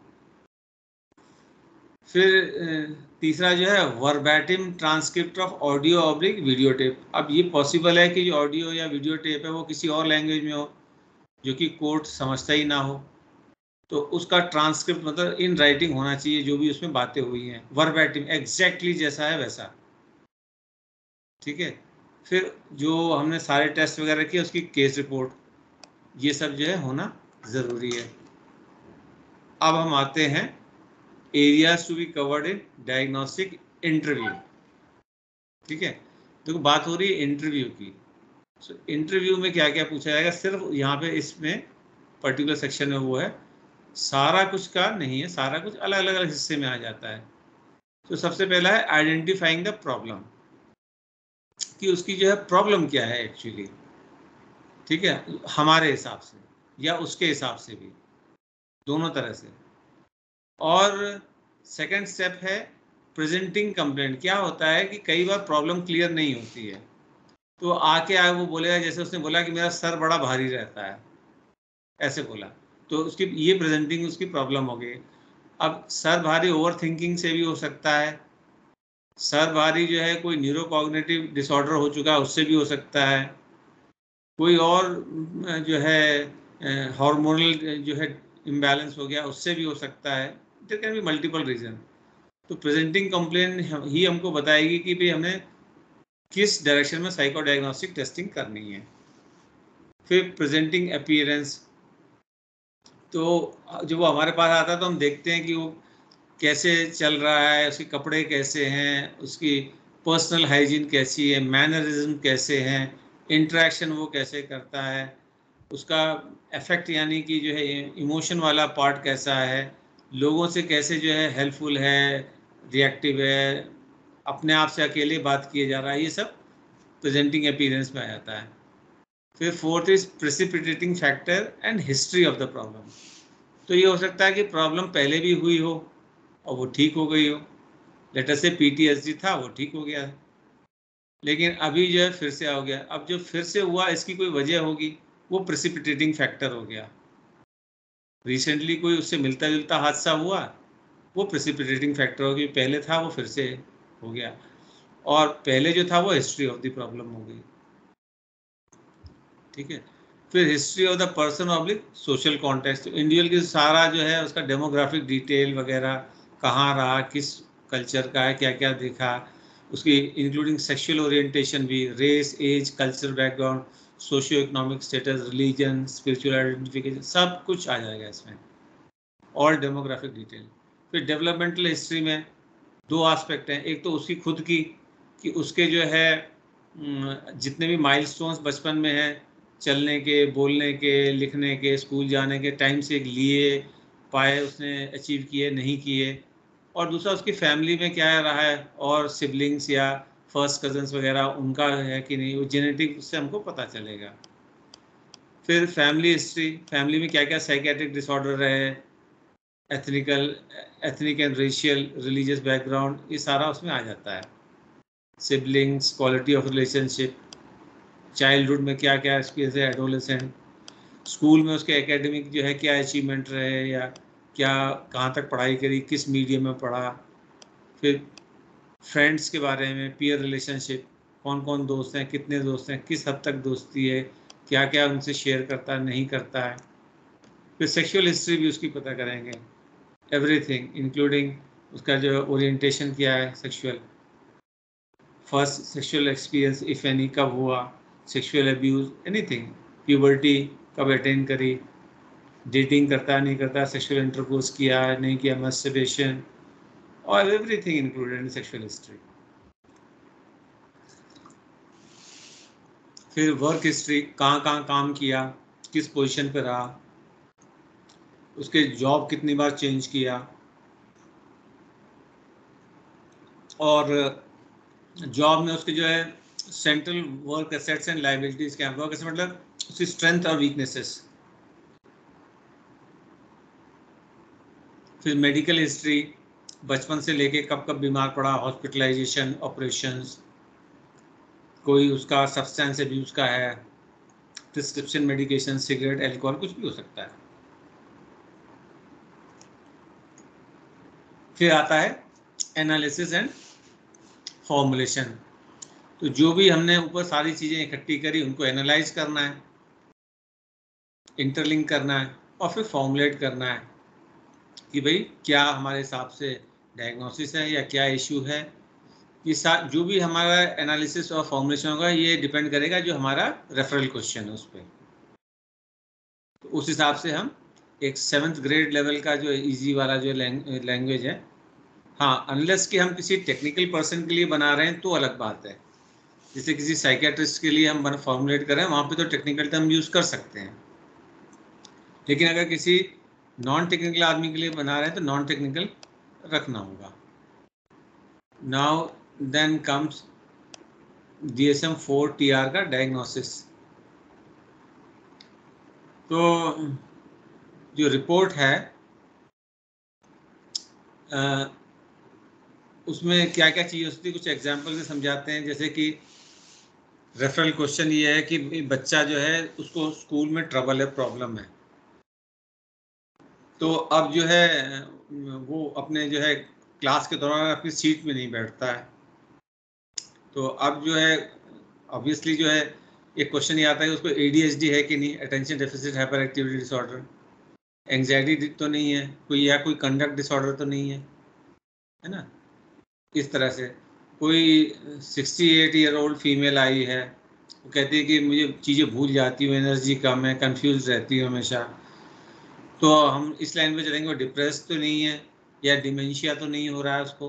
फिर तीसरा जो है verbatim transcript of audio oblique video tape. अब ये पॉसिबल है कि जो ऑडियो या वीडियो टेप है वो किसी और लैंग्वेज में हो जो कि कोर्ट समझता ही ना हो, तो उसका ट्रांसक्रिप्ट मतलब इन राइटिंग होना चाहिए, जो भी उसमें बातें हुई हैं वर्बैटिम एग्जैक्टली जैसा है वैसा, ठीक है। फिर जो हमने सारे टेस्ट वगैरह किए उसकी केस रिपोर्ट, ये सब जो है होना ज़रूरी है। अब हम आते हैं areas to be covered in diagnostic interview, ठीक है। तो बात हो रही है इंटरव्यू की। सो इंटरव्यू में क्या क्या पूछा जाएगा, सिर्फ यहाँ पे इसमें पर्टिकुलर सेक्शन में वो है, सारा कुछ का नहीं है, सारा कुछ अलग अलग हिस्से में आ जाता है। तो सबसे पहला है आइडेंटिफाइंग द प्रॉब्लम, कि उसकी जो है प्रॉब्लम क्या है एक्चुअली, ठीक है, हमारे हिसाब से या उसके हिसाब से भी, दोनों तरह से। और सेकंड स्टेप है प्रेजेंटिंग कंप्लेंट। क्या होता है कि कई बार प्रॉब्लम क्लियर नहीं होती है, तो आके वो बोलेगा, जैसे उसने बोला कि मेरा सर बड़ा भारी रहता है, ऐसे बोला, तो उसकी ये प्रेजेंटिंग उसकी प्रॉब्लम हो गई। अब सर भारी ओवर थिंकिंग से भी हो सकता है, सर भारी जो है कोई न्यूरोकॉग्निटिव डिसऑर्डर हो चुका है उससे भी हो सकता है, कोई और जो है हार्मोनल जो है इम्बैलेंस हो गया उससे भी हो सकता है। There can be multiple reason. तो प्रेजेंटिंग कंप्लेन ही हमको बताएगी कि भाई हमें किस डायरेक्शन में साइको डायग्नोस्टिक टेस्टिंग करनी है। फिर प्रेजेंटिंग अपीयरेंस, तो जब वो हमारे पास आता है तो हम देखते हैं कि वो कैसे चल रहा है, उसके कपड़े कैसे हैं, उसकी पर्सनल हाइजीन कैसी है, मैनरिज्म कैसे हैं, इंटरेक्शन वो कैसे करता है, उसका इफेक्ट यानी कि जो है इमोशन वाला पार्ट कैसा है, लोगों से कैसे जो है हेल्पफुल है, रिएक्टिव है, अपने आप से अकेले बात किए जा रहा है, ये सब प्रेजेंटिंग अपीयरेंस में आ जाता है। फिर fourth is precipitating factor and history of the problem. तो ये हो सकता है कि प्रॉब्लम पहले भी हुई हो और वो ठीक हो गई हो, लेट अस से पीटीएसडी था वो ठीक हो गया, लेकिन अभी जो है फिर से हो गया। अब जो फिर से हुआ इसकी कोई वजह होगी, वो प्रेसिपिटेटिंग फैक्टर हो गया। रिसेंटली कोई उससे मिलता जुलता हादसा हुआ, वो प्रेसिपिटेटिंग फैक्टर हो गया, पहले था वो फिर से हो गया, और पहले जो था वो हिस्ट्री ऑफ द प्रॉब्लम हो गई। ठीक है। फिर history of the person oblique social context, individual की सारा जो है उसका डेमोग्राफिक डिटेल वगैरह, कहाँ रहा, किस कल्चर का है, क्या क्या देखा, उसकी इंक्लूडिंग सेक्सुअल ओरिएंटेशन भी, race, age, culture background, socio economic status, religion, spiritual identification, सब कुछ आ जाएगा इसमें, ऑल डेमोग्राफिक डिटेल। फिर डेवलपमेंटल हिस्ट्री में दो एस्पेक्ट हैं, एक तो उसकी खुद की, कि उसके जो है जितने भी माइलस्टोन्स बचपन में हैं, चलने के, बोलने के, लिखने के, स्कूल जाने के, टाइम से लिए पाए उसने, अचीव किए नहीं किए, और दूसरा उसकी फैमिली में क्या रहा है, और सिबलिंग्स या फर्स्ट कजन्स वगैरह उनका है कि नहीं, वो जेनेटिक से हमको पता चलेगा। फिर फैमिली हिस्ट्री, फैमिली में क्या क्या साइकेट्रिक डिसऑर्डर रहे, ethnic and racial religious background, ये सारा उसमें आ जाता है। Siblings, quality of relationship, childhood में क्या क्या एक्सपीरियंस है, एडोलेसेंट, स्कूल में उसके एकेडमिक जो है क्या अचीवमेंट रहे, या क्या कहाँ तक पढ़ाई करी, किस मीडियम में पढ़ा। फिर फ्रेंड्स के बारे में, पीयर रिलेशनशिप, कौन कौन दोस्त हैं, कितने दोस्त हैं, किस हद तक दोस्ती है, क्या क्या उनसे शेयर करता है, नहीं करता है। फिर सेक्सुअल हिस्ट्री भी उसकी पता करेंगे, एवरीथिंग इंक्लूडिंग उसका जो ओरिएंटेशन क्या है sexual, first sexual experience if any कब हुआ, सेक्सुअल अब्यूज, एनीथिंग, प्यूबर्टी कब अटेंड करी, डेटिंग करता नहीं करता, सेक्सुअल इंटरकोर्स किया नहीं किया, मस्टरबेशन, और everything included in sexual history. फिर वर्क हिस्ट्री, कहाँ कहाँ काम किया, किस पोजीशन पे रहा, उसके जॉब कितनी बार चेंज किया, और जॉब में उसके जो है central work assets and liabilities क्या, वर्क एसेट मतलब उसकी स्ट्रेंथ और वीकनेसेस। फिर मेडिकल हिस्ट्री, बचपन से लेके कब कब बीमार पड़ा, हॉस्पिटलाइजेशन, ऑपरेशंस, कोई उसका सब्सटेंस अब्यूज का है, प्रिस्क्रिप्शन मेडिकेशन, सिगरेट, एल्कोहल, कुछ भी हो सकता है। फिर आता है एनालिसिस एंड फॉर्मुलेशन, तो जो भी हमने ऊपर सारी चीज़ें इकट्ठी करी उनको एनालाइज करना है, इंटरलिंक करना है, और फिर फॉर्मुलेट करना है कि भाई क्या हमारे हिसाब से डायग्नोसिस है या क्या इशू है। ये जो भी हमारा एनालिसिस और फॉर्मुलेशन होगा ये डिपेंड करेगा जो हमारा रेफरल क्वेश्चन है उस पर। तो उस हिसाब से हम एक 7th ग्रेड लेवल का जो इजी वाला जो लैंग्वेज है, हाँ अनलेस कि हम किसी टेक्निकल पर्सन के लिए बना रहे हैं तो अलग बात है, जैसे किसी साइकेट्रिस्ट के लिए हम फॉर्मुलेट कर रहे हैं वहाँ पे तो टेक्निकल टर्म यूज़ कर सकते हैं, लेकिन अगर किसी नॉन टेक्निकल आदमी के लिए बना रहे हैं तो नॉन टेक्निकल रखना होगा। Now then comes DSM-4 TR का डायग्नोसिस। तो जो रिपोर्ट है उसमें क्या क्या चीज़ होती है, कुछ एग्जाम्पल से समझाते हैं। जैसे कि रेफरल क्वेश्चन ये है कि बच्चा जो है उसको स्कूल में ट्रबल है, प्रॉब्लम है, तो अब जो है वो अपने जो है क्लास के दौरान अपनी सीट में नहीं बैठता है, तो अब जो है ऑब्वियसली जो है एक क्वेश्चन ये आता है कि उसको ADHD है कि नहीं, attention deficit hyper activity disorder, anxiety तो नहीं है कोई, या कोई कंडक्ट डिसऑर्डर तो नहीं है ना। इस तरह से कोई 68 ईयर ओल्ड फीमेल आई है, वो कहती है कि मुझे चीज़ें भूल जाती हूँ, एनर्जी कम है, कंफ्यूज रहती हूँ हमेशा, तो हम इस लाइन में चलेंगे, वो डिप्रेस तो नहीं है या डिमेंशिया तो नहीं हो रहा है उसको।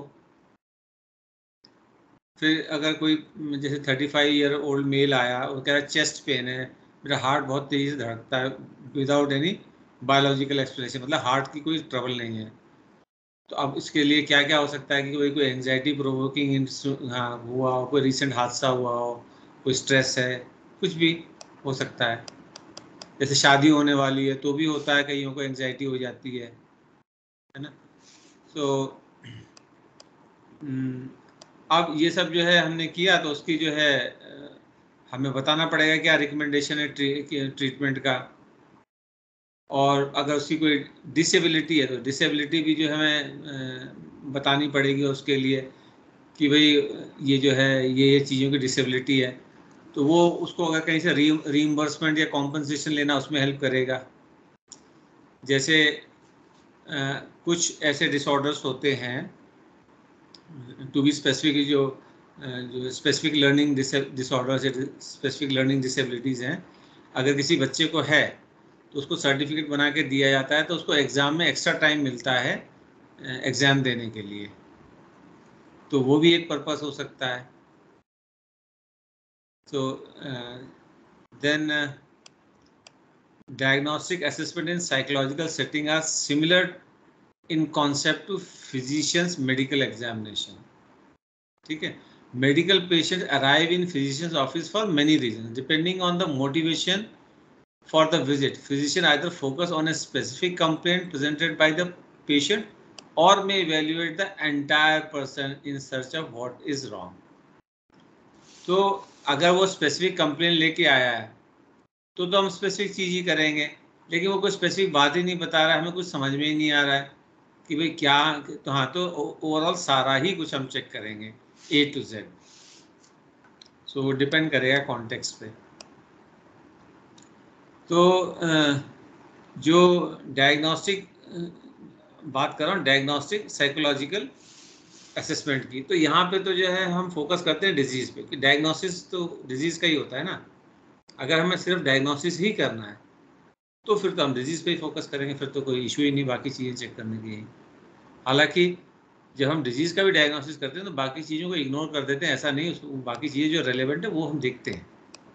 फिर अगर कोई जैसे 35 ईयर ओल्ड मेल आया, वो कह रहा है चेस्ट पेन है, मेरा हार्ट बहुत तेज़ी से धड़कता है विदाउट एनी बायोलॉजिकल एक्सप्लेनेशन, मतलब हार्ट की कोई ट्रबल नहीं है। तो अब इसके लिए क्या क्या हो सकता है कि कोई एंजाइटी प्रोवोकिंग हाँ हुआ हो, कोई रिसेंट हादसा हुआ हो, कोई स्ट्रेस है, कुछ भी। हो सकता है। जैसे शादी होने वाली है तो भी होता है, कईयों को एंजाइटी हो जाती है ना। तो अब ये सब जो है हमने किया तो उसकी जो है हमें बताना पड़ेगा क्या रिकमेंडेशन है ट्रीटमेंट का। और अगर उसकी कोई डिसेबिलिटी है तो डिसेबिलिटी भी जो है हमें बतानी पड़ेगी उसके लिए कि भाई ये जो है ये चीज़ों की डिसेबिलिटी है, तो वो उसको अगर कहीं से रीइंबर्समेंट या कॉम्पनसेशन लेना उसमें हेल्प करेगा। जैसे कुछ ऐसे डिसऑर्डर्स होते हैं, टू बी स्पेसिफिक, जो स्पेसिफिक लर्निंग डिसऑर्डर्स या स्पेसिफिक लर्निंग डिसेबिलिटीज़ हैं, अगर किसी बच्चे को है तो उसको सर्टिफिकेट बना के दिया जाता है, तो उसको एग्ज़ाम में एक्स्ट्रा टाइम मिलता है एग्ज़ाम देने के लिए, तो वो भी एक पर्पस हो सकता है। तो then diagnostic assessment in psychological setting are similar in concept to physician's medical examination. ठीक है, medical patients arrive in physician's office for many reasons. Depending on the motivation for the visit, physician either focus on a specific complaint presented by the patient or may evaluate the entire person in search of what is wrong. तो अगर वो स्पेसिफिक कंप्लेंट लेके आया है तो हम स्पेसिफिक चीज़ ही करेंगे, लेकिन वो कोई स्पेसिफिक बात ही नहीं बता रहा है, हमें कुछ समझ में ही नहीं आ रहा है कि भाई क्या, तो हाँ, तो ओवरऑल सारा ही कुछ हम चेक करेंगे A to Z। सो वो डिपेंड करेगा कॉन्टेक्स्ट पे। तो जो डायग्नोस्टिक बात कर रहा हूँ, डायग्नोस्टिक साइकोलॉजिकल असेसमेंट की, तो यहाँ पे तो जो है हम फोकस करते हैं डिजीज़ पे, कि डायग्नोसिस तो डिजीज़ का ही होता है ना। अगर हमें सिर्फ डायग्नोसिस ही करना है तो फिर तो हम डिजीज़ पे ही फोकस करेंगे, फिर तो कोई इशू ही नहीं बाकी चीज़ें चेक करने की। हालांकि जब हम डिजीज़ का भी डायग्नोसिस करते हैं तो बाकी चीज़ों को इग्नोर कर देते हैं, ऐसा नहीं, उसको बाकी चीज़ें जो रेलेवेंट है वो हम देखते हैं।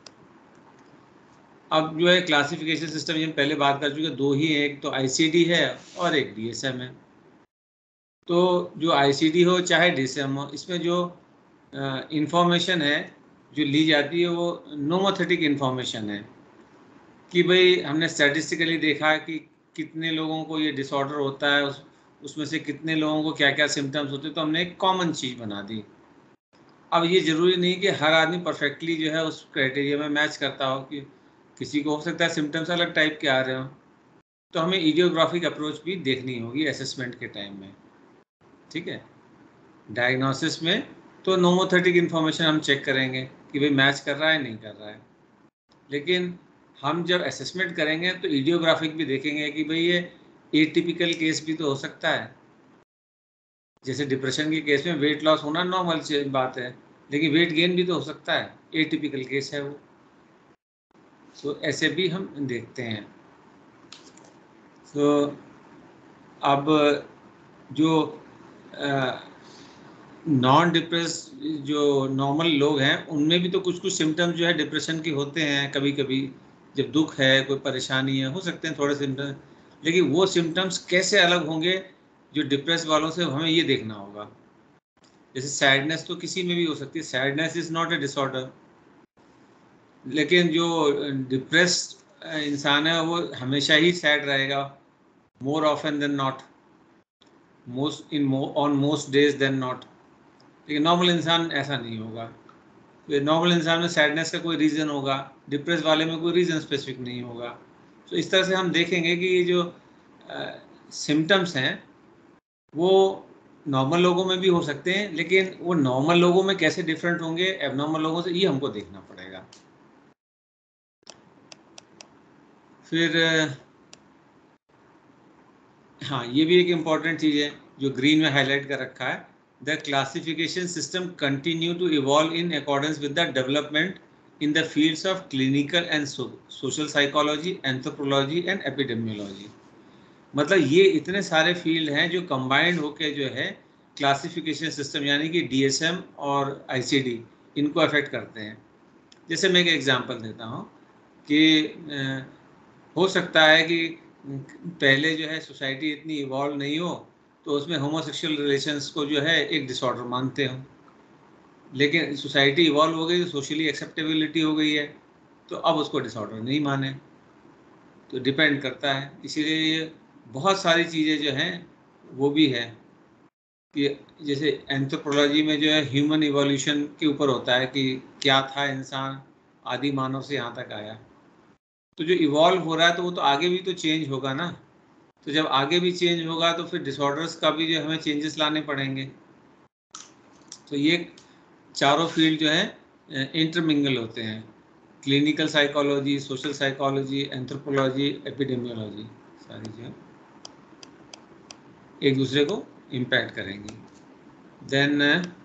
अब जो है क्लासिफिकेशन सिस्टम, ये हम पहले बात कर चुके हैं, दो ही हैं, एक तो ICD है और एक DSM है। तो जो ICD हो चाहे DSM हो, इसमें जो इंफॉर्मेशन है जो ली जाती है वो नोमोथेटिक इंफॉर्मेशन है, कि भाई हमने स्टैटिस्टिकली देखा कि कितने लोगों को ये डिसऑर्डर होता है, उसमें से कितने लोगों को क्या क्या सिम्टम्स होते हैं, तो हमने एक कॉमन चीज़ बना दी। अब ये ज़रूरी नहीं कि हर आदमी परफेक्टली जो है उस क्राइटेरिया में मैच करता हो, कि किसी को हो सकता है सिम्टम्स अलग टाइप के आ रहे हो, तो हमें इडियोग्राफिक अप्रोच भी देखनी होगी असेसमेंट के टाइम में। ठीक है, डायग्नोसिस में तो नोमोथेटिक इन्फॉर्मेशन हम चेक करेंगे कि भाई मैच कर रहा है नहीं कर रहा है, लेकिन हम जब असेसमेंट करेंगे तो इडियोग्राफिक भी देखेंगे कि भाई ये एटिपिकल केस भी तो हो सकता है। जैसे डिप्रेशन के केस में वेट लॉस होना नॉर्मल बात है, लेकिन वेट गेन भी तो हो सकता है, एटिपिकल केस है वो। तो ऐसे भी हम देखते हैं। तो अब जो नॉन डिप्रेस जो नॉर्मल लोग हैं उनमें भी तो कुछ कुछ सिम्टम्स जो है डिप्रेशन के होते हैं। कभी कभी जब दुख है, कोई परेशानी है, हो सकते हैं थोड़े सिम्टम्स, लेकिन वो सिम्टम्स कैसे अलग होंगे जो डिप्रेस वालों से, हमें ये देखना होगा। जैसे सैडनेस तो किसी में भी हो सकती है, sadness is not a disorder, लेकिन जो डिप्रेस्ड इंसान है वो हमेशा ही सैड रहेगा, more often than not, most in on most days than not. लेकिन नॉर्मल इंसान ऐसा नहीं होगा। तो नॉर्मल इंसान में सैडनेस का कोई रीज़न होगा, डिप्रेस वाले में कोई रीज़न स्पेसिफिक नहीं होगा। तो इस तरह से हम देखेंगे कि ये जो सिम्टम्स हैं वो नॉर्मल लोगों में भी हो सकते हैं, लेकिन वो नॉर्मल लोगों में कैसे डिफरेंट होंगे एबनॉर्मल लोगों से, ये हमको देखना पड़ेगा। फिर हाँ, ये भी एक इम्पॉर्टेंट चीज़ है जो ग्रीन में हाईलाइट कर रखा है। The classification system continue to evolve in accordance with the development in the fields of clinical and social psychology, anthropology and epidemiology. मतलब ये इतने सारे फील्ड हैं जो कंबाइंड होके जो है क्लासिफिकेशन सिस्टम यानी कि DSM और ICD इनको अफेक्ट करते हैं। जैसे मैं एक एग्जांपल देता हूँ कि हो सकता है कि पहले जो है सोसाइटी इतनी इवॉल्व नहीं हो तो उसमें होमोसेक्सुअल रिलेशंस को जो है एक डिसऑर्डर मानते हो, लेकिन सोसाइटी इवॉल्व हो गई तो सोशली एक्सेप्टेबिलिटी हो गई है, तो अब उसको डिसऑर्डर नहीं माने। तो डिपेंड करता है, इसीलिए बहुत सारी चीज़ें जो हैं वो भी है कि जैसे एंथ्रोपोलॉजी में जो है ह्यूमन इवोल्यूशन के ऊपर होता है कि क्या था इंसान आदि मानव से यहाँ तक आया। तो जो इवॉल्व हो रहा है तो वो तो आगे भी तो चेंज होगा ना। तो जब आगे भी चेंज होगा तो फिर डिसऑर्डर्स का भी जो हमें चेंजेस लाने पड़ेंगे। तो ये चारों फील्ड जो है इंटरमिंगल होते हैं, clinical psychology, social psychology, anthropology, epidemiology, सारी जो है एक दूसरे को इम्पैक्ट करेंगी। देन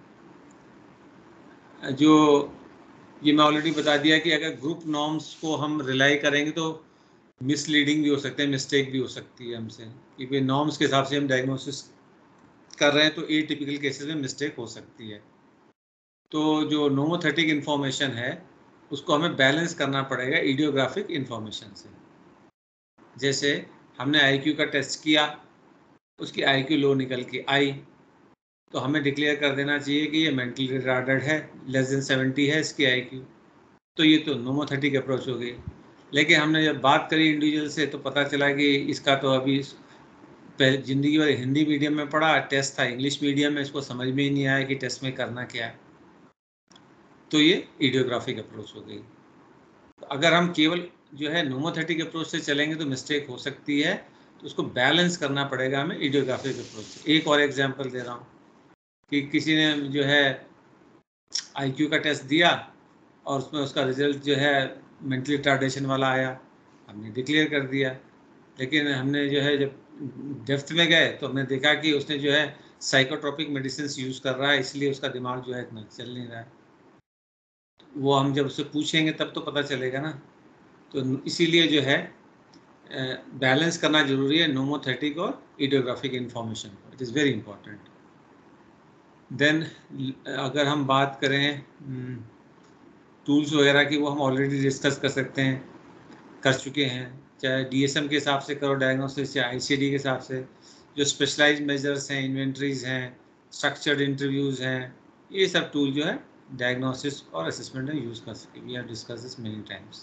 जो ये मैं ऑलरेडी बता दिया कि अगर ग्रुप नॉर्म्स को हम रिलाई करेंगे तो मिसलीडिंग भी हो सकते हैं, मिस्टेक भी हो सकती है हमसे, क्योंकि नॉर्म्स के हिसाब से हम डायग्नोसिस कर रहे हैं तो एटिपिकल केसेस में मिस्टेक हो सकती है। तो जो नोमोथेटिक इन्फॉर्मेशन है उसको हमें बैलेंस करना पड़ेगा इडियोग्राफिक इन्फॉर्मेशन से। जैसे हमने आईक्यू का टेस्ट किया, उसकी आईक्यू लो निकल के आई, तो हमें डिक्लेयर कर देना चाहिए कि ये मेंटली रिटार्डेड है, लेस देन 70 है इसकी आईक्यू। तो ये तो नोमोथेटिक अप्रोच हो गई। लेकिन हमने जब बात करी इंडिविजुअल से तो पता चला कि इसका तो अभी पहले ज़िंदगी भर हिंदी मीडियम में पढ़ा, टेस्ट था इंग्लिश मीडियम में, इसको समझ में ही नहीं आया कि टेस्ट में करना क्या है। तो ये इडियोग्राफिक अप्रोच हो गई। तो अगर हम केवल जो है नोमोथेटिक अप्रोच से चलेंगे तो मिस्टेक हो सकती है, तो उसको बैलेंस करना पड़ेगा हमें इडियोग्राफिक अप्रोच से। एक और एग्जांपल दे रहा हूँ कि किसी ने जो है आईक्यू का टेस्ट दिया और उसमें उसका रिजल्ट जो है मेंटली रिटार्डेशन वाला आया, हमने डिक्लेयर कर दिया। लेकिन हमने जो है जब डेप्थ में गए तो हमने देखा कि उसने जो है साइकोट्रोपिक मेडिसिन यूज़ कर रहा है, इसलिए उसका दिमाग जो है इतना चल नहीं रहा है। वो हम जब उससे पूछेंगे तब तो पता चलेगा ना। तो इसीलिए जो है बैलेंस करना जरूरी है नोमोथेटिक और इडियोग्राफिक इन्फॉर्मेशन को, it is very important. Then अगर हम बात करें टूल्स वगैरह की, वो हम ऑलरेडी डिस्कस कर सकते हैं, कर चुके हैं, चाहे डीएसएम के हिसाब से करो डायग्नोसिस, या आईसीडी के हिसाब से। जो स्पेशलाइज्ड मेजर्स हैं, इन्वेंट्रीज हैं, स्ट्रक्चर्ड इंटरव्यूज़ हैं, ये सब टूल जो है डायग्नोसिस और असेसमेंट में यूज़ कर सके। We have discuss this many times.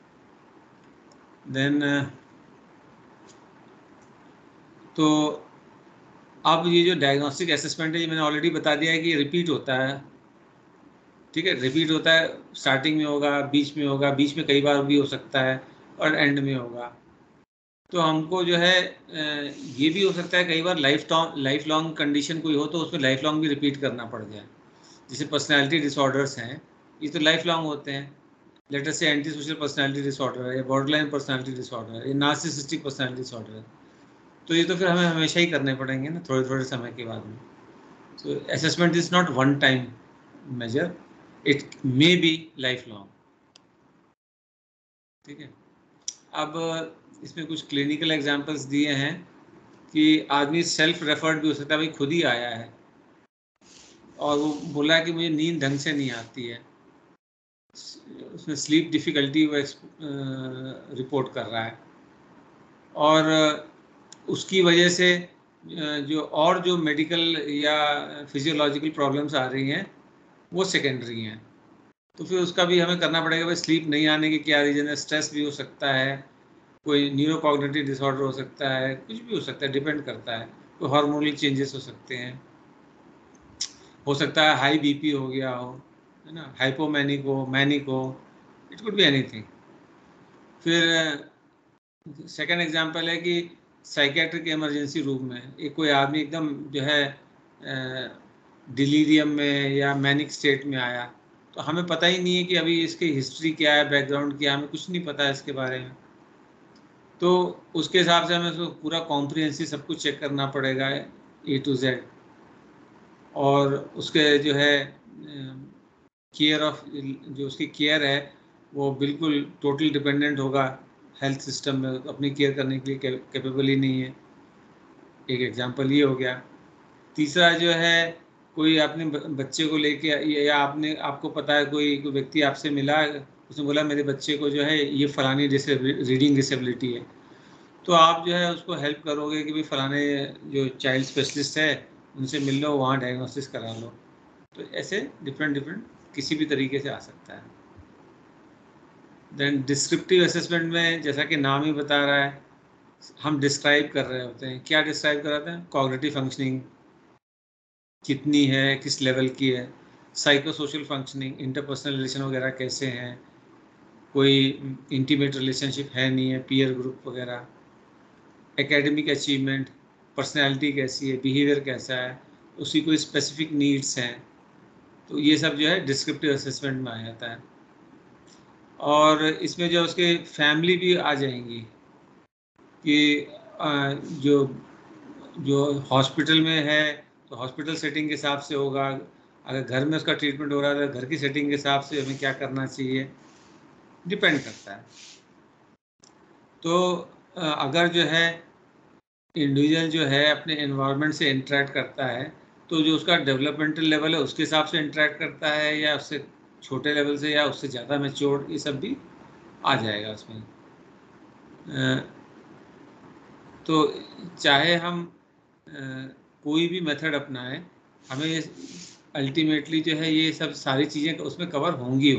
Then तो अब ये जो डायग्नोस्टिक असेसमेंट है, ये मैंने ऑलरेडी बता दिया है कि रिपीट होता है। ठीक है, रिपीट होता है, स्टार्टिंग में होगा, बीच में होगा, बीच में कई बार भी हो सकता है, और एंड में होगा। तो हमको जो है ये भी हो सकता है कई बार लाइफ लॉन्ग कंडीशन कोई हो तो उसमें लाइफ लॉन्ग भी रिपीट करना पड़ जाए। जैसे पर्सनैलिटी डिसऑर्डर्स हैं, ये तो लाइफ लॉन्ग होते हैं। लेटर से एंटी सोशल पर्सनैलिटी डिसऑर्डर है, या बॉर्डरलाइन पर्सनैलिटी डिसऑर्डर है, या नार्सिसिस्टिक पर्सनैलिटी डिसऑर्डर है, तो ये तो फिर हमें हमेशा ही करने पड़ेंगे ना, थोड़े थोड़े समय के बाद में। तो assessment is not one time measure, it may be life long. ठीक है, अब इसमें कुछ क्लिनिकल एग्जांपल्स दिए हैं कि आदमी सेल्फ रेफर्ड भी हो सकता है, भाई खुद ही आया है और वो बोला है कि मुझे नींद ढंग से नहीं आती है, उसमें स्लीप डिफ़िकल्टी वो रिपोर्ट कर रहा है, और उसकी वजह से जो मेडिकल या फिजियोलॉजिकल प्रॉब्लम्स आ रही हैं वो सेकेंडरी हैं। तो फिर उसका भी हमें करना पड़ेगा, भाई स्लीप नहीं आने के क्या रीज़न है। स्ट्रेस भी हो सकता है, कोई न्यूरोकॉग्निटिव डिसऑर्डर हो सकता है, कुछ भी हो सकता है, डिपेंड करता है। कोई हार्मोनल चेंजेस हो सकते हैं, हो सकता है हाई बीपी हो गया हो, है ना, हाइपोमैनिक हो, मैनिक हो, इट कुड बी एनीथिंग। फिर सेकंड एग्जांपल है कि साइकेट्रिक इमरजेंसी रूम में एक कोई आदमी एकदम जो है डिलीरियम में या मैनिक स्टेट में आया, तो हमें पता ही नहीं है कि अभी इसकी हिस्ट्री क्या है, बैकग्राउंड क्या है, हमें कुछ नहीं पता है इसके बारे में। तो उसके हिसाब से हमें उसको पूरा कॉम्प्रिहेंसिव सब कुछ चेक करना पड़ेगा A to Z, और उसके जो है केयर ऑफ, जो उसकी केयर है वो बिल्कुल टोटल डिपेंडेंट होगा हेल्थ सिस्टम में, अपनी केयर करने के लिए कैपेबल ही नहीं है। एक एग्जांपल ये हो गया। तीसरा जो है, कोई अपने बच्चे को लेके, या आपको पता है कोई व्यक्ति आपसे मिला, उसने बोला मेरे बच्चे को जो है ये फलानी रीडिंग डिसेबिलिटी है, तो आप जो है उसको हेल्प करोगे कि भाई फलाने जो चाइल्ड स्पेशलिस्ट है उनसे मिल लो, वहाँ डायग्नोसिस करा लो। तो ऐसे डिफरेंट किसी भी तरीके से आ सकता है। देन डिस्क्रिप्टिव असेसमेंट में जैसा कि नाम ही बता रहा है, हम डिस्क्राइब कर रहे होते हैं। क्या डिस्क्राइब कर रहे हैं? कॉग्निटिव फंक्शनिंग कितनी है, किस लेवल की है, psycho social functioning, interpersonal relation वगैरह कैसे हैं, कोई इंटीमेट रिलेशनशिप है नहीं है, पीयर ग्रुप वगैरह, एकेडमिक अचीवमेंट, पर्सनैलिटी कैसी है, बिहेवियर कैसा है, उसकी कोई स्पेसिफिक नीड्स हैं, तो ये सब जो है डिस्क्रिप्टिव असेसमेंट में आ जाता है। और इसमें जो उसके फैमिली भी आ जाएंगी कि जो जो हॉस्पिटल में है तो हॉस्पिटल सेटिंग के हिसाब से होगा, अगर घर में उसका ट्रीटमेंट हो रहा है तो घर की सेटिंग के हिसाब से हमें क्या करना चाहिए, डिपेंड करता है। तो अगर जो है इंडिविजुअल जो है अपने एनवायरनमेंट से इंटरेक्ट करता है तो जो उसका डेवलपमेंटल लेवल है उसके हिसाब से इंटरेक्ट करता है, या उससे छोटे लेवल से या उससे ज़्यादा मैच्योर, ये सब भी आ जाएगा उसमें। तो चाहे हम कोई भी मेथड अपनाएं, हमें अल्टीमेटली जो है ये सब सारी चीज़ें उसमें कवर होंगी,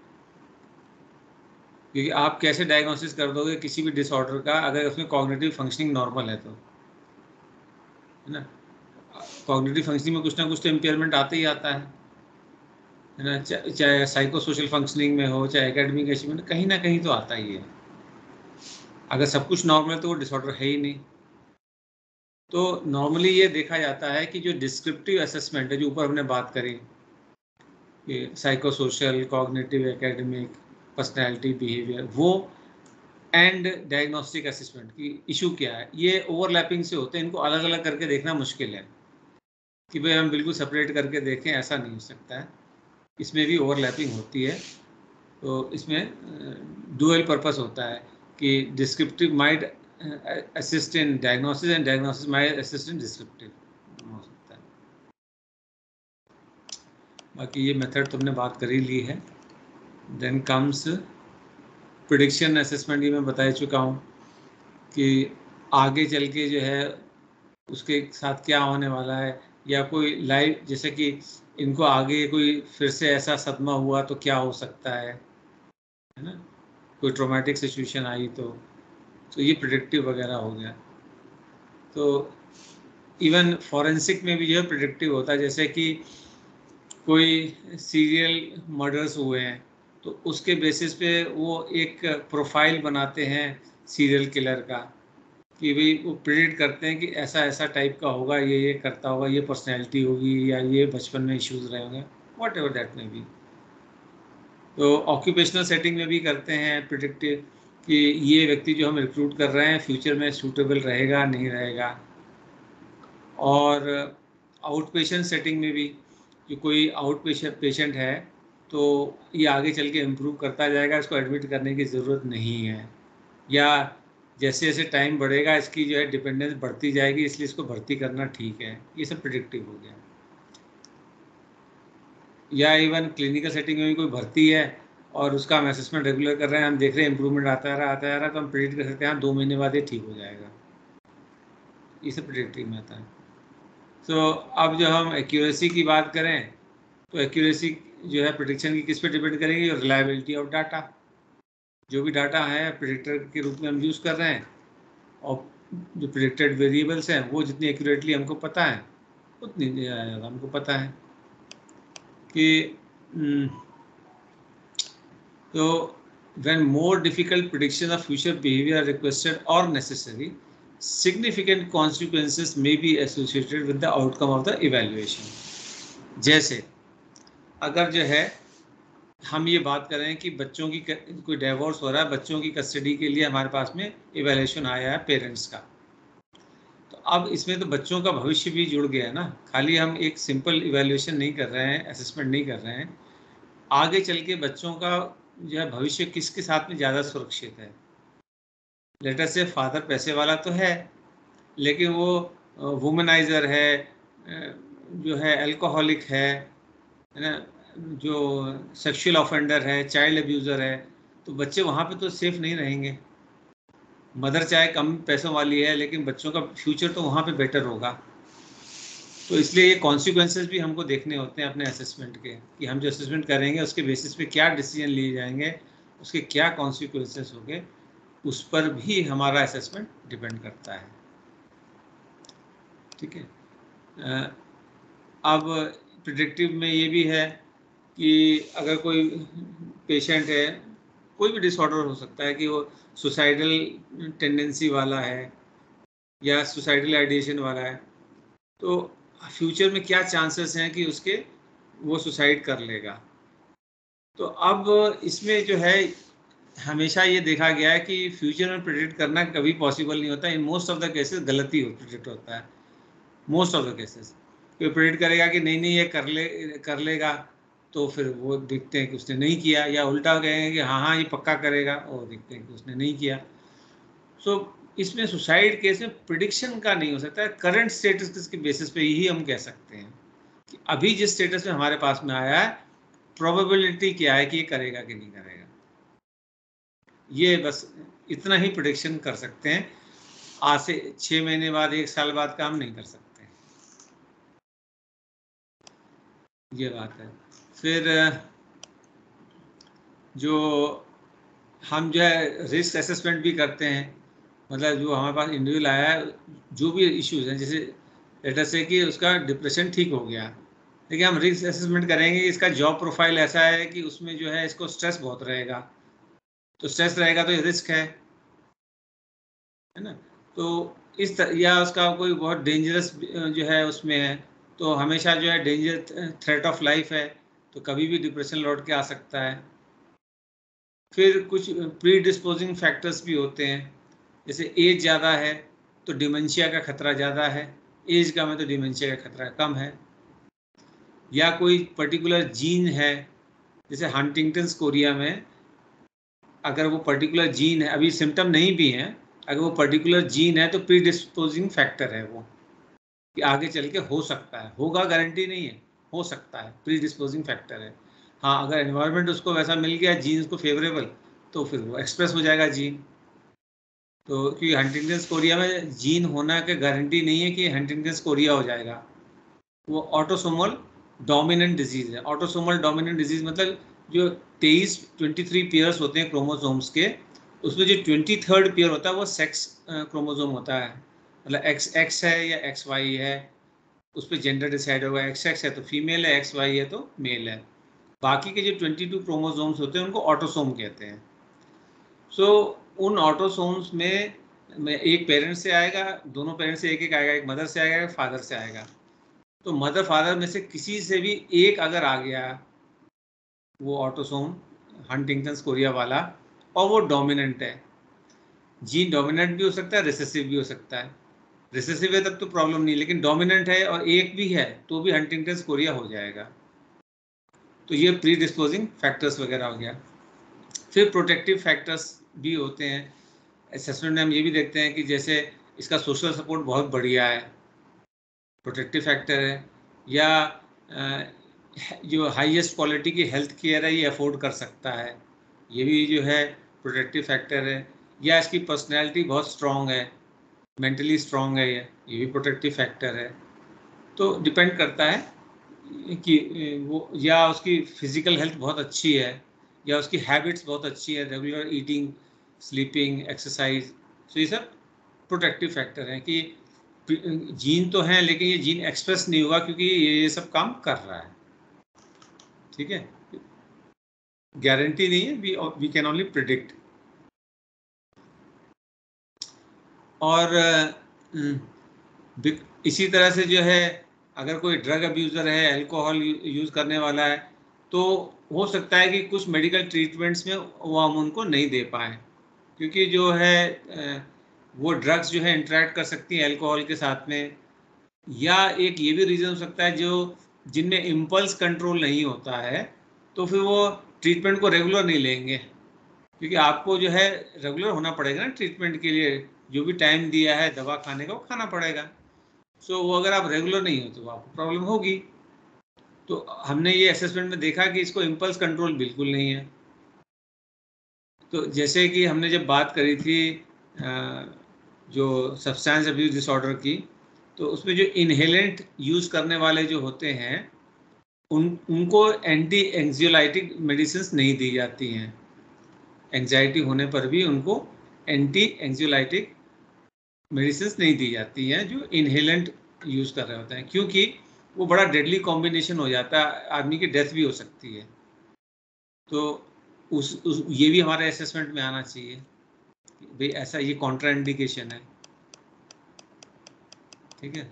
क्योंकि आप कैसे डायग्नोसिस कर दोगे किसी भी डिसऑर्डर का अगर उसमें कॉग्निटिव फंक्शनिंग नॉर्मल है तो, है ना। कॉग्निटिव फंक्शनिंग में कुछ ना कुछ तो इम्पेयरमेंट आता ही आता है ना, चाहे साइको सोशल फंक्शनिंग में हो, चाहे एकेडमिक अचीवमेंट, कहीं ना कहीं तो आता ही है। अगर सब कुछ नॉर्मल है तो वो डिसऑर्डर है ही नहीं। तो नॉर्मली ये देखा जाता है कि जो डिस्क्रिप्टिव असेसमेंट है, जो ऊपर हमने बात करी कि psycho social, cognitive, academic, personality, behaviour, वो एंड डायग्नोस्टिक असेसमेंट की इशू क्या है, ये ओवरलैपिंग से होते हैं। इनको अलग अलग करके देखना मुश्किल है कि भाई हम बिल्कुल सेपरेट करके देखें, ऐसा नहीं हो सकता है, इसमें भी ओवरलैपिंग होती है। तो इसमें डुअल पर्पस होता है कि descriptive might assist in diagnosis and diagnosis might assist in descriptive हो सकता है। बाकी ये मेथड तुमने बात कर ही ली है। देन कम्स प्रेडिक्शन असेसमेंट, ये मैं बता चुका हूँ कि आगे चल के जो है उसके साथ क्या होने वाला है, या कोई लाइव, जैसे कि इनको आगे कोई फिर से ऐसा सदमा हुआ तो क्या हो सकता है ना, कोई ट्रॉमेटिक सिचुएशन आई तो ये प्रेडिक्टिव वगैरह हो गया। तो इवन फॉरेंसिक में भी जो है प्रेडिक्टिव होता है, जैसे कि कोई सीरियल मर्डर्स हुए हैं तो उसके बेसिस पे वो एक प्रोफाइल बनाते हैं सीरियल किलर का, कि भाई वो प्रेडिक्ट करते हैं कि ऐसा ऐसा टाइप का होगा, ये करता होगा, ये पर्सनैलिटी होगी, या ये बचपन में इश्यूज रहे होंगे, वॉट एवर दैट में भी। तो ऑक्यूपेशनल सेटिंग में भी करते हैं प्रेडिक्टिव कि ये व्यक्ति जो हम रिक्रूट कर रहे हैं फ्यूचर में सूटेबल रहेगा नहीं रहेगा। और आउट पेशेंट सेटिंग में भी कि कोई आउट पेशेंट है तो ये आगे चल के इम्प्रूव करता जाएगा, इसको एडमिट करने की ज़रूरत नहीं है, या जैसे जैसे टाइम बढ़ेगा इसकी जो है डिपेंडेंस बढ़ती जाएगी, इसलिए इसको भर्ती करना ठीक है। ये सब प्रेडिक्टिव हो गया। या इवन क्लिनिकल सेटिंग में भी कोई भर्ती है और उसका हम असेसमेंट रेगुलर कर रहे हैं, हम देख रहे हैं इंप्रूवमेंट आता आ रहा तो हम प्रेडिक्ट कर सकते हैं 2 महीने बाद ये ठीक हो जाएगा। ये सब प्रेडिक्टिव में आता है। तो अब जब हम एक्यूरेसी की बात करें तो एक्यूरेसी जो है प्रेडिक्शन की किस पे डिपेंड करेगी, रिलायबिलिटी ऑफ डाटा। जो भी डाटा है प्रेडिक्टर के रूप में हम यूज़ कर रहे हैं, और जो प्रेडिक्टेड वेरिएबल्स हैं वो जितनी एक्यूरेटली हमको पता है उतनी ज़्यादा हमको पता है कि तो when more difficult prediction of future behavior are requested or necessary, significant consequences may be associated with the outcome of the evaluation। जैसे अगर जो है हम ये बात कर रहे हैं कि बच्चों की कोई डिवोर्स हो रहा है, बच्चों की कस्टडी के लिए हमारे पास में इवैल्यूएशन आया है पेरेंट्स का, तो अब इसमें तो बच्चों का भविष्य भी जुड़ गया है ना। खाली हम एक सिंपल इवैल्यूएशन नहीं कर रहे हैं, असेसमेंट नहीं कर रहे हैं, आगे चल के बच्चों का जो है भविष्य किसके साथ में ज़्यादा सुरक्षित है। लेटर से फादर पैसे वाला तो है लेकिन वो वुमनाइज़र है, जो है अल्कोहलिक है ना, जो सेक्सुअल ऑफेंडर है, चाइल्ड अब्यूज़र है, तो बच्चे वहाँ पे तो सेफ नहीं रहेंगे। मदर चाहे कम पैसों वाली है लेकिन बच्चों का फ्यूचर तो वहाँ पे बेटर होगा। तो इसलिए ये कॉन्सिक्वेंसेस भी हमको देखने होते हैं अपने असेसमेंट के, कि हम जो असेसमेंट करेंगे उसके बेसिस पे क्या डिसीजन लिए जाएंगे उसके क्या कॉन्सिक्वेंसेस होंगे, उस पर भी हमारा असेसमेंट डिपेंड करता है। ठीक है। अब प्रिडिक्टिव में ये भी है कि अगर कोई पेशेंट है, कोई भी डिसऑर्डर हो सकता है कि वो सुसाइडल टेंडेंसी वाला है या सुसाइडल आइडिएशन वाला है, तो फ्यूचर में क्या चांसेस हैं कि उसके वो सुसाइड कर लेगा। तो अब इसमें जो है हमेशा ये देखा गया है कि फ्यूचर में प्रेडिक्ट करना कभी पॉसिबल नहीं होता। In most of the cases गलती हो प्रेडिक्ट होता है, मोस्ट ऑफ द केसेस। कोई प्रेडिक्ट करेगा कि नहीं ये कर लेगा, तो फिर वो देखते हैं कि उसने नहीं किया, या उल्टा कहेंगे कि हाँ ये पक्का करेगा, और देखते हैं कि उसने नहीं किया। सो इसमें सुसाइड केस में प्रिडिक्शन का नहीं हो सकता है। करंट स्टेटस के बेसिस पे ही हम कह सकते हैं कि अभी जिस स्टेटस में हमारे पास में आया है, प्रोबेबिलिटी क्या है कि ये करेगा कि नहीं करेगा। ये बस इतना ही प्रिडिक्शन कर सकते हैं। आज से 6 महीने बाद, 1 साल बाद काम नहीं कर सकते। ये बात है। फिर जो हम जो है रिस्क असेसमेंट भी करते हैं, मतलब जो हमारे पास इंडिविजुअल आया है, जो भी इश्यूज हैं, जैसे लेटर से कि उसका डिप्रेशन ठीक हो गया, लेकिन हम रिस्क असेसमेंट करेंगे कि इसका जॉब प्रोफाइल ऐसा है कि उसमें जो है इसको स्ट्रेस बहुत रहेगा, तो स्ट्रेस रहेगा तो ये रिस्क है ना। तो या उसका कोई बहुत डेंजरस जो है उसमें है, तो हमेशा जो है डेंजर थ्रेट ऑफ लाइफ है, तो कभी भी डिप्रेशन लौट के आ सकता है। फिर कुछ प्री डिस्पोजिंग फैक्टर्स भी होते हैं, जैसे एज ज़्यादा है तो डिमेंशिया का खतरा ज़्यादा है, एज कम है तो डिमेंशिया का खतरा कम है। या कोई पर्टिकुलर जीन है, जैसे हंटिंगटन्स कोरिया में अगर वो पर्टिकुलर जीन है, अभी सिम्टम नहीं भी हैं, अगर वो पर्टिकुलर जीन है तो प्री डिस्पोजिंग फैक्टर है वो, कि आगे चल के हो सकता है, होगा गारंटी नहीं है, हो सकता है, प्री डिस्पोजिंग फैक्टर है। हाँ, अगर एनवायरनमेंट उसको वैसा मिल गया, जीन्स को फेवरेबल, तो फिर वो एक्सप्रेस हो जाएगा जीन। तो क्योंकि हंटिंगटन्स कोरिया में जीन होना की गारंटी नहीं है कि हंटिंगटन्स कोरिया हो जाएगा, वो ऑटोसोमल डोमिनेंट डिजीज है। ऑटोसोमल डोमिनेंट डिजीज मतलब जो 23 पेयर्स होते हैं क्रोमोसोम्स के, उसमें जो 23rd पेयर होता है वो सेक्स क्रोमोसोम होता है, मतलब एक्स है या XY है, उस पर जेंडर डिसाइड होगा। XX है तो फीमेल है, XY है तो मेल है। बाकी के जो 22 क्रोमोसोम्स होते हैं उनको ऑटोसोम कहते हैं। सो उन ऑटोसोम्स में एक पेरेंट से आएगा, दोनों पेरेंट से एक एक आएगा, एक मदर से आएगा, एक फादर से आएगा। तो मदर फादर में से किसी से भी एक अगर आ गया वो ऑटोसोम हंटिंगटन्स कोरिया वाला, और वो डोमिनेंट है, जीन डोमिनेंट भी हो सकता है, रिसेसिव भी हो सकता है। रिसेसिव है तब तो प्रॉब्लम नहीं, लेकिन डोमिनेंट है और एक भी है तो भी हंटिंगटन्स कोरिया हो जाएगा। तो ये प्री डिस्पोजिंग फैक्टर्स वगैरह हो गया। फिर प्रोटेक्टिव फैक्टर्स भी होते हैं असेसमेंट में। हम ये भी देखते हैं कि जैसे इसका सोशल सपोर्ट बहुत बढ़िया है, प्रोटेक्टिव फैक्टर है, या जो हाईएस्ट क्वालिटी की हेल्थ केयर है ये अफोर्ड कर सकता है, ये भी जो है प्रोटेक्टिव फैक्टर है। या इसकी पर्सनैलिटी बहुत स्ट्रॉन्ग है, मेंटली स्ट्रॉन्ग है, ये भी प्रोटेक्टिव फैक्टर है। तो डिपेंड करता है कि वो, या उसकी फिजिकल हेल्थ बहुत अच्छी है, या उसकी हैबिट्स बहुत अच्छी है, रेगुलर ईटिंग, स्लीपिंग, एक्सरसाइज। तो ये सब प्रोटेक्टिव फैक्टर हैं कि जीन तो हैं लेकिन ये जीन एक्सप्रेस नहीं हुआ क्योंकि ये सब काम कर रहा है। ठीक है, गारंटी नहीं है, वी कैन ओनली प्रिडिक्ट। और इसी तरह से जो है अगर कोई ड्रग अब्यूज़र है, अल्कोहल यूज़ करने वाला है, तो हो सकता है कि कुछ मेडिकल ट्रीटमेंट्स में वो हम उनको नहीं दे पाएँ, क्योंकि जो है वो ड्रग्स जो है इंटरेक्ट कर सकती हैं अल्कोहल के साथ में। या एक ये भी रीज़न हो सकता है जो जिनमें इम्पल्स कंट्रोल नहीं होता है, तो फिर वो ट्रीटमेंट को रेगुलर नहीं लेंगे, क्योंकि आपको जो है रेगुलर होना पड़ेगा ना ट्रीटमेंट के लिए, जो भी टाइम दिया है दवा खाने का वो खाना पड़ेगा। सो वो अगर आप रेगुलर नहीं हो तो आपको प्रॉब्लम होगी। तो हमने ये असेसमेंट में देखा कि इसको इम्पल्स कंट्रोल बिल्कुल नहीं है। तो जैसे कि हमने जब बात करी थी जो सब्सटेंस अब्यूज डिसऑर्डर की, तो उसमें जो इनहेलेंट यूज़ करने वाले जो होते हैं उनको एंटी एंग्जियोलाइटिक मेडिसिन नहीं दी जाती हैं। एंजाइटी होने पर भी उनको एंटी एंग्जाइटिक मेडिसिन नहीं दी जाती हैं जो इनहेलेंट यूज़ कर रहे होते हैं, क्योंकि वो बड़ा डेडली कॉम्बिनेशन हो जाता है, आदमी की डेथ भी हो सकती है। तो ये भी हमारे असेसमेंट में आना चाहिए भाई ऐसा ये कॉन्ट्राइंडिकेशन है। ठीक है,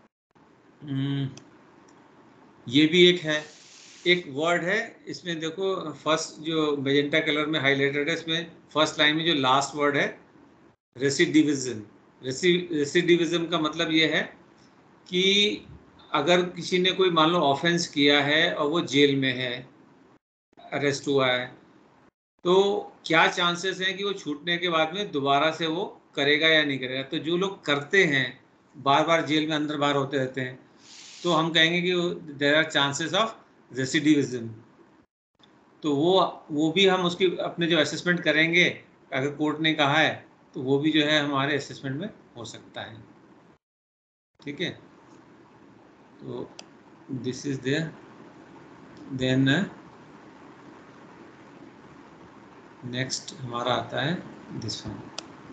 ये भी एक वर्ड है इसमें, देखो फर्स्ट जो मेजेंटा कलर में हाईलाइटेड है, इसमें फर्स्ट लाइन में जो लास्ट वर्ड है रेसिडिविज्म। रेसिडिविज्म का मतलब ये है कि अगर किसी ने कोई मान लो ऑफेंस किया है और वो जेल में है, अरेस्ट हुआ है, तो क्या चांसेस हैं कि वो छूटने के बाद में दोबारा से वो करेगा या नहीं करेगा। तो जो लोग करते हैं, बार बार जेल में अंदर बाहर होते रहते हैं, तो हम कहेंगे कि there are chances of recidivism. तो वो भी हम उसकी अपने जो असेसमेंट करेंगे, अगर कोर्ट ने कहा है तो वो भी जो है हमारे असेसमेंट में हो सकता है। ठीक है, तो this is there. Then next हमारा आता है दिस वन।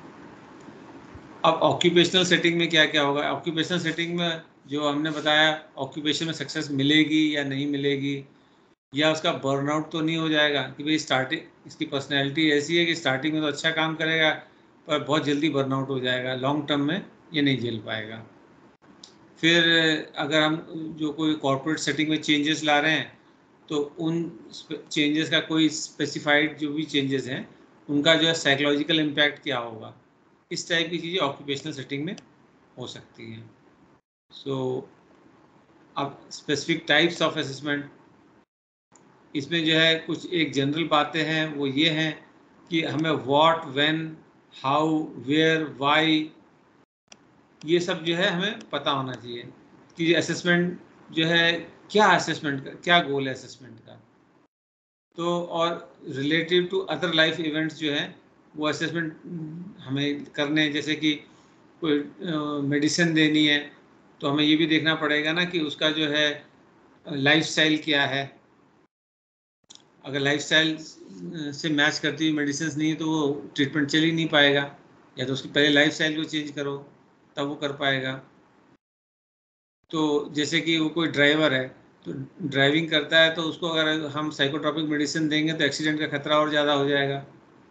अब ऑक्यूपेशनल सेटिंग में क्या क्या होगा। ऑक्यूपेशनल सेटिंग में जो हमने बताया, ऑक्यूपेशन में सक्सेस मिलेगी या नहीं मिलेगी, या उसका बर्नआउट तो नहीं हो जाएगा कि भाई स्टार्टिंग, इसकी पर्सनैलिटी ऐसी है कि स्टार्टिंग में तो अच्छा काम करेगा पर बहुत जल्दी बर्नआउट हो जाएगा, लॉन्ग टर्म में ये नहीं झेल पाएगा। फिर अगर हम जो कोई कॉर्पोरेट सेटिंग में चेंजेस ला रहे हैं, तो उन चेंजेस का कोई स्पेसिफाइड जो भी चेंजेस हैं उनका जो है साइकोलॉजिकल इम्पैक्ट क्या होगा, इस टाइप की चीज़ें ऑक्यूपेशनल सेटिंग में हो सकती हैं। सो अब स्पेसिफिक टाइप्स ऑफ असेसमेंट, इसमें जो है कुछ एक जनरल बातें हैं, वो ये हैं कि हमें what, when, how, where, why, ये सब जो है हमें पता होना चाहिए कि असेसमेंट जो है क्या, असेसमेंट का क्या गोल है असेसमेंट का। तो और relative to other life events जो हैं वो असेसमेंट हमें करने हैं। जैसे कि कोई मेडिसिन देनी है तो हमें ये भी देखना पड़ेगा ना कि उसका जो है लाइफस्टाइल क्या है। अगर लाइफस्टाइल से मैच करती हुई मेडिसिन नहीं है तो वो ट्रीटमेंट चल ही नहीं पाएगा, या तो उसकी पहले लाइफस्टाइल को चेंज करो तब वो कर पाएगा। तो जैसे कि वो कोई ड्राइवर है तो ड्राइविंग करता है, तो उसको अगर हम साइकोट्रॉपिक मेडिसिन देंगे तो एक्सीडेंट का खतरा और ज़्यादा हो जाएगा।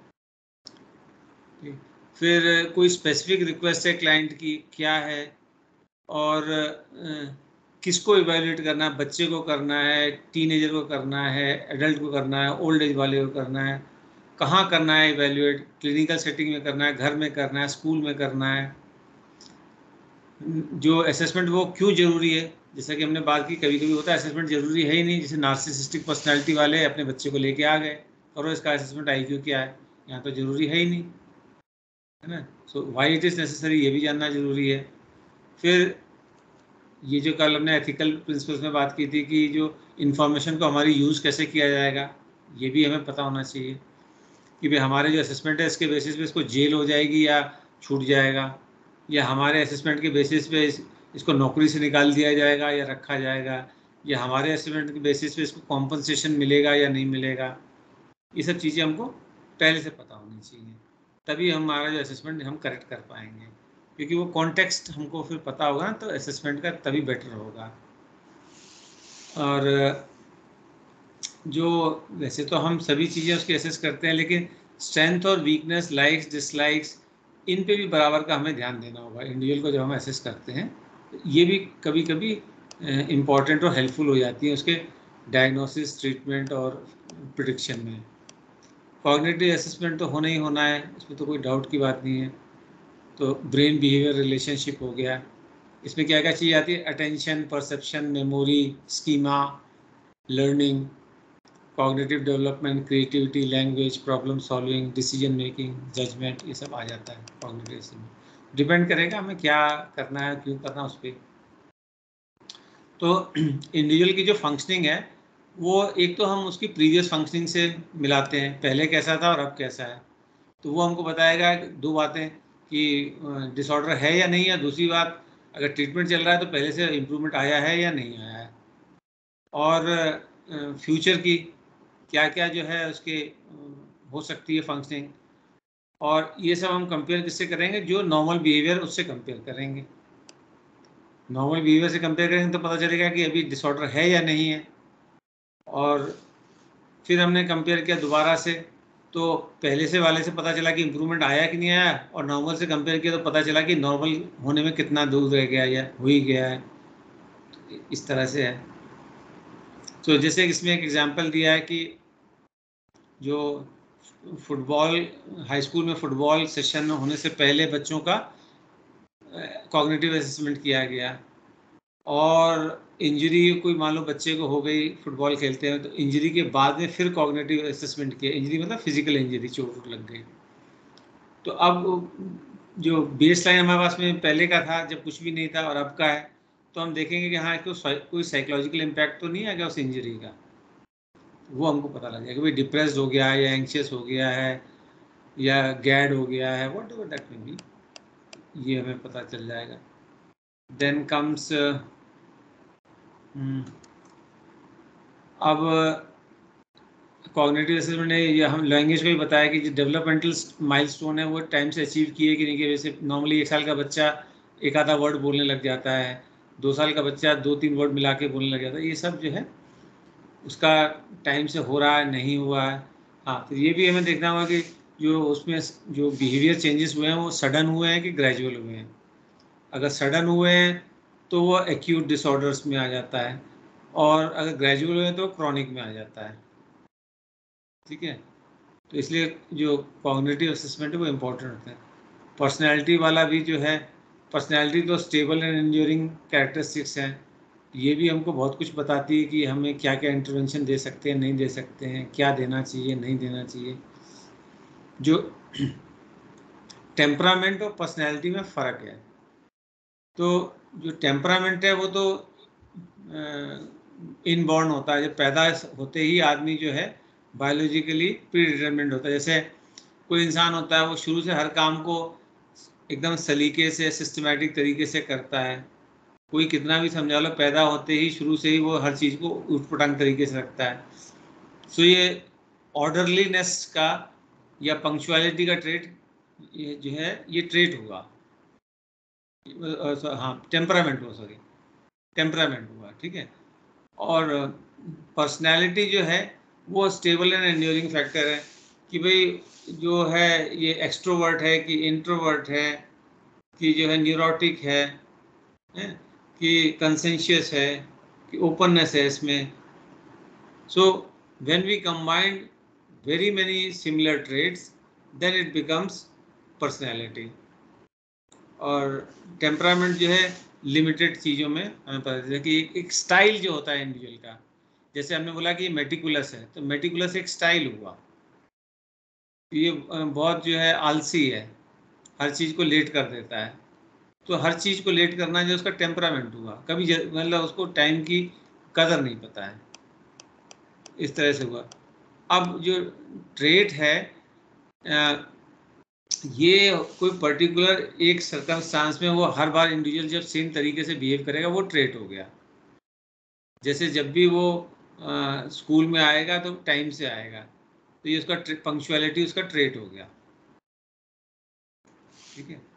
फिर कोई स्पेसिफिक रिक्वेस्ट है क्लाइंट की क्या है, और किसको इवेल्युएट करना है, बच्चे को करना है, टीनेजर को करना है, एडल्ट को करना है, ओल्ड एज वाले को करना है, कहाँ करना है इवेल्युएट, क्लिनिकल सेटिंग में करना है, घर में करना है, स्कूल में करना है, जो असेसमेंट वो क्यों ज़रूरी है। जैसा कि हमने बात की, कभी कभी होता है असेसमेंट ज़रूरी है ही नहीं, जैसे नार्सिसिस्टिक पर्सनैलिटी वाले अपने बच्चे को लेके आ गए और इसका असेसमेंट IQ क्या है, यहाँ तो ज़रूरी है ही नहीं, है ना। So why it is necessary, ये भी जानना ज़रूरी है। फिर ये जो कल हमने एथिकल प्रिंसिपल्स में बात की थी कि जो इन्फॉर्मेशन को हमारी यूज़ कैसे किया जाएगा, ये भी हमें पता होना चाहिए कि भाई हमारे जो असेसमेंट है इसके बेसिस पे इसको जेल हो जाएगी या छूट जाएगा, या हमारे असेसमेंट के बेसिस पे इसको नौकरी से निकाल दिया जाएगा या रखा जाएगा, या हमारे असेसमेंट के बेसिस पे इसको कॉम्पनसेशन मिलेगा या नहीं मिलेगा। ये सब चीज़ें हमको पहले से पता होनी चाहिए, तभी हमारा जो असेसमेंट हम करेक्ट कर पाएंगे, क्योंकि वो कॉन्टेक्स्ट हमको फिर पता होगा ना, तो असेसमेंट का तभी बेटर होगा। और जो वैसे तो हम सभी चीज़ें उसकी एसेस करते हैं, लेकिन स्ट्रेंथ और वीकनेस, लाइक्स डिसलाइक्स, इन पे भी बराबर का हमें ध्यान देना होगा इंडिविजुअल को जब हम एसेस करते हैं। ये भी कभी कभी इम्पॉर्टेंट और हेल्पफुल हो जाती है उसके डायग्नोसिस, ट्रीटमेंट और प्रिडिक्शन में। कॉग्निटिव असेसमेंट तो होना ही होना है, इसमें तो कोई डाउट की बात नहीं है। तो ब्रेन बिहेवियर रिलेशनशिप हो गया, इसमें क्या क्या चीज़ आती है, attention, perception, memory, schema, learning, cognitive development, creativity, language, problem solving, decision making, judgment, ये सब आ जाता है कॉग्निटिव में। डिपेंड करेगा हमें क्या करना है, क्यों करना है उस पर। तो इंडिविजुअल की जो फंक्शनिंग है वो एक तो हम उसकी प्रीवियस फंक्शनिंग से मिलाते हैं, पहले कैसा था और अब कैसा है, तो वो हमको बताएगा दो बातें कि डिसऑर्डर है या नहीं है, दूसरी बात अगर ट्रीटमेंट चल रहा है तो पहले से इम्प्रूवमेंट आया है या नहीं आया है, और फ्यूचर की क्या क्या जो है उसके हो सकती है फंक्शनिंग, और ये सब हम कंपेयर किससे करेंगे, जो नॉर्मल बिहेवियर उससे कंपेयर करेंगे। नॉर्मल बिहेवियर से कंपेयर करेंगे तो पता चलेगा कि अभी डिसऑर्डर है या नहीं है। और फिर हमने कंपेयर किया दोबारा से, तो पहले से वाले से पता चला कि इम्प्रूवमेंट आया कि नहीं आया, और नॉर्मल से कंपेयर किया तो पता चला कि नॉर्मल होने में कितना दूर रह गया या हो ही गया है। इस तरह से है। तो जैसे इसमें एक एग्जांपल दिया है कि जो फुटबॉल, हाई स्कूल में फुटबॉल सेशन होने से पहले बच्चों का कॉग्निटिव असेसमेंट किया गया, और इंजरी कोई मान लो बच्चे को हो गई फुटबॉल खेलते हैं, तो इंजरी के बाद में फिर कॉग्निटिव असेसमेंट किया। इंजरी मतलब फिजिकल इंजरी, चोट लग गई। तो अब जो बेस लाइन हमारे पास में पहले का था जब कुछ भी नहीं था, और अब का है, तो हम देखेंगे कि हाँ कोई साइकोलॉजिकल इम्पैक्ट तो नहीं आ गया उस इंजरी का। वो हमको पता लग जाएगा कि भाई डिप्रेस्ड हो गया है, या एंक्शियस हो गया है, या गैड हो गया है, whatever that may be, ये हमें पता चल जाएगा। देन कम्स अब कॉग्निटिव असेसमेंट ने ये हम लैंग्वेज को भी बताया कि जो डेवलपमेंटल माइलस्टोन है वो टाइम से अचीव किए कि नहीं किए। वैसे नॉर्मली 1 साल का बच्चा एक आधा वर्ड बोलने लग जाता है, 2 साल का बच्चा 2-3 वर्ड मिला के बोलने लग जाता है। ये सब जो है उसका टाइम से हो रहा है नहीं हुआ है। हाँ, तो ये भी हमें देखना होगा कि जो उसमें जो बिहेवियर चेंजेस हुए हैं वो सडन हुए हैं कि ग्रेजुअल हुए हैं। अगर सडन हुए हैं तो वो एक्यूट डिसऑर्डर्स में आ जाता है, और अगर ग्रेजुअल हुए तो क्रॉनिक में आ जाता है। ठीक है, तो इसलिए जो कॉग्निटिव असेसमेंट है वो इम्पोर्टेंट होता है। पर्सनैलिटी वाला भी जो है, पर्सनैलिटी तो स्टेबल एंड एंड्यूरिंग कैरेक्टरिस्टिक्स हैं। ये भी हमको बहुत कुछ बताती है कि हमें क्या क्या इंटरवेंशन दे सकते हैं, नहीं दे सकते हैं, क्या देना चाहिए, नहीं देना चाहिए। जो टेम्परामेंट और पर्सनैलिटी में फ़र्क है, तो जो टेम्परामेंट है वो तो इनबॉर्न होता है, जब पैदा होते ही आदमी जो है बायोलॉजिकली प्री डिटरमिनेंट होता है। जैसे कोई इंसान होता है वो शुरू से हर काम को एकदम सलीके से सिस्टमेटिक तरीके से करता है। कोई कितना भी समझा लो, पैदा होते ही शुरू से ही वो हर चीज़ को उटपटांग तरीके से रखता है। सो ये ऑर्डरलीनेस का या पंक्चुअलिटी का ट्रेट, ये जो है ये ट्रेट हुआ, हाँ टेम्परामेंट हुआ, सॉरी टेम्परामेंट हुआ। ठीक है, और पर्सनैलिटी जो है वो स्टेबल एंड एंड्योरिंग फैक्टर है कि भाई जो है ये एक्सट्रोवर्ट है कि इंट्रोवर्ट है, कि जो है न्यूरोटिक है, कि कंसेंशियस है, कि ओपननेस है इसमें। So when we combine very many similar traits then it becomes personality. और टेम्परामेंट जो है लिमिटेड चीज़ों में हमें पता चलता है कि एक स्टाइल जो होता है इंडिविजुअल का, जैसे हमने बोला कि मेटिकुलस है, तो मेटिकुलस एक स्टाइल हुआ। ये बहुत जो है आलसी है, हर चीज़ को लेट कर देता है, तो हर चीज़ को लेट करना जो उसका टेम्परामेंट हुआ। कभी मतलब उसको टाइम की कदर नहीं पता है, इस तरह से हुआ। अब जो ट्रेट है ये कोई पर्टिकुलर एक सर्कमस्टांस में वो हर बार इंडिविजुअल जब सेम तरीके से बिहेव करेगा वो ट्रेट हो गया। जैसे जब भी वो स्कूल में आएगा तो टाइम से आएगा, तो ये उसका पंक्चुअलिटी उसका ट्रेट हो गया। ठीक है,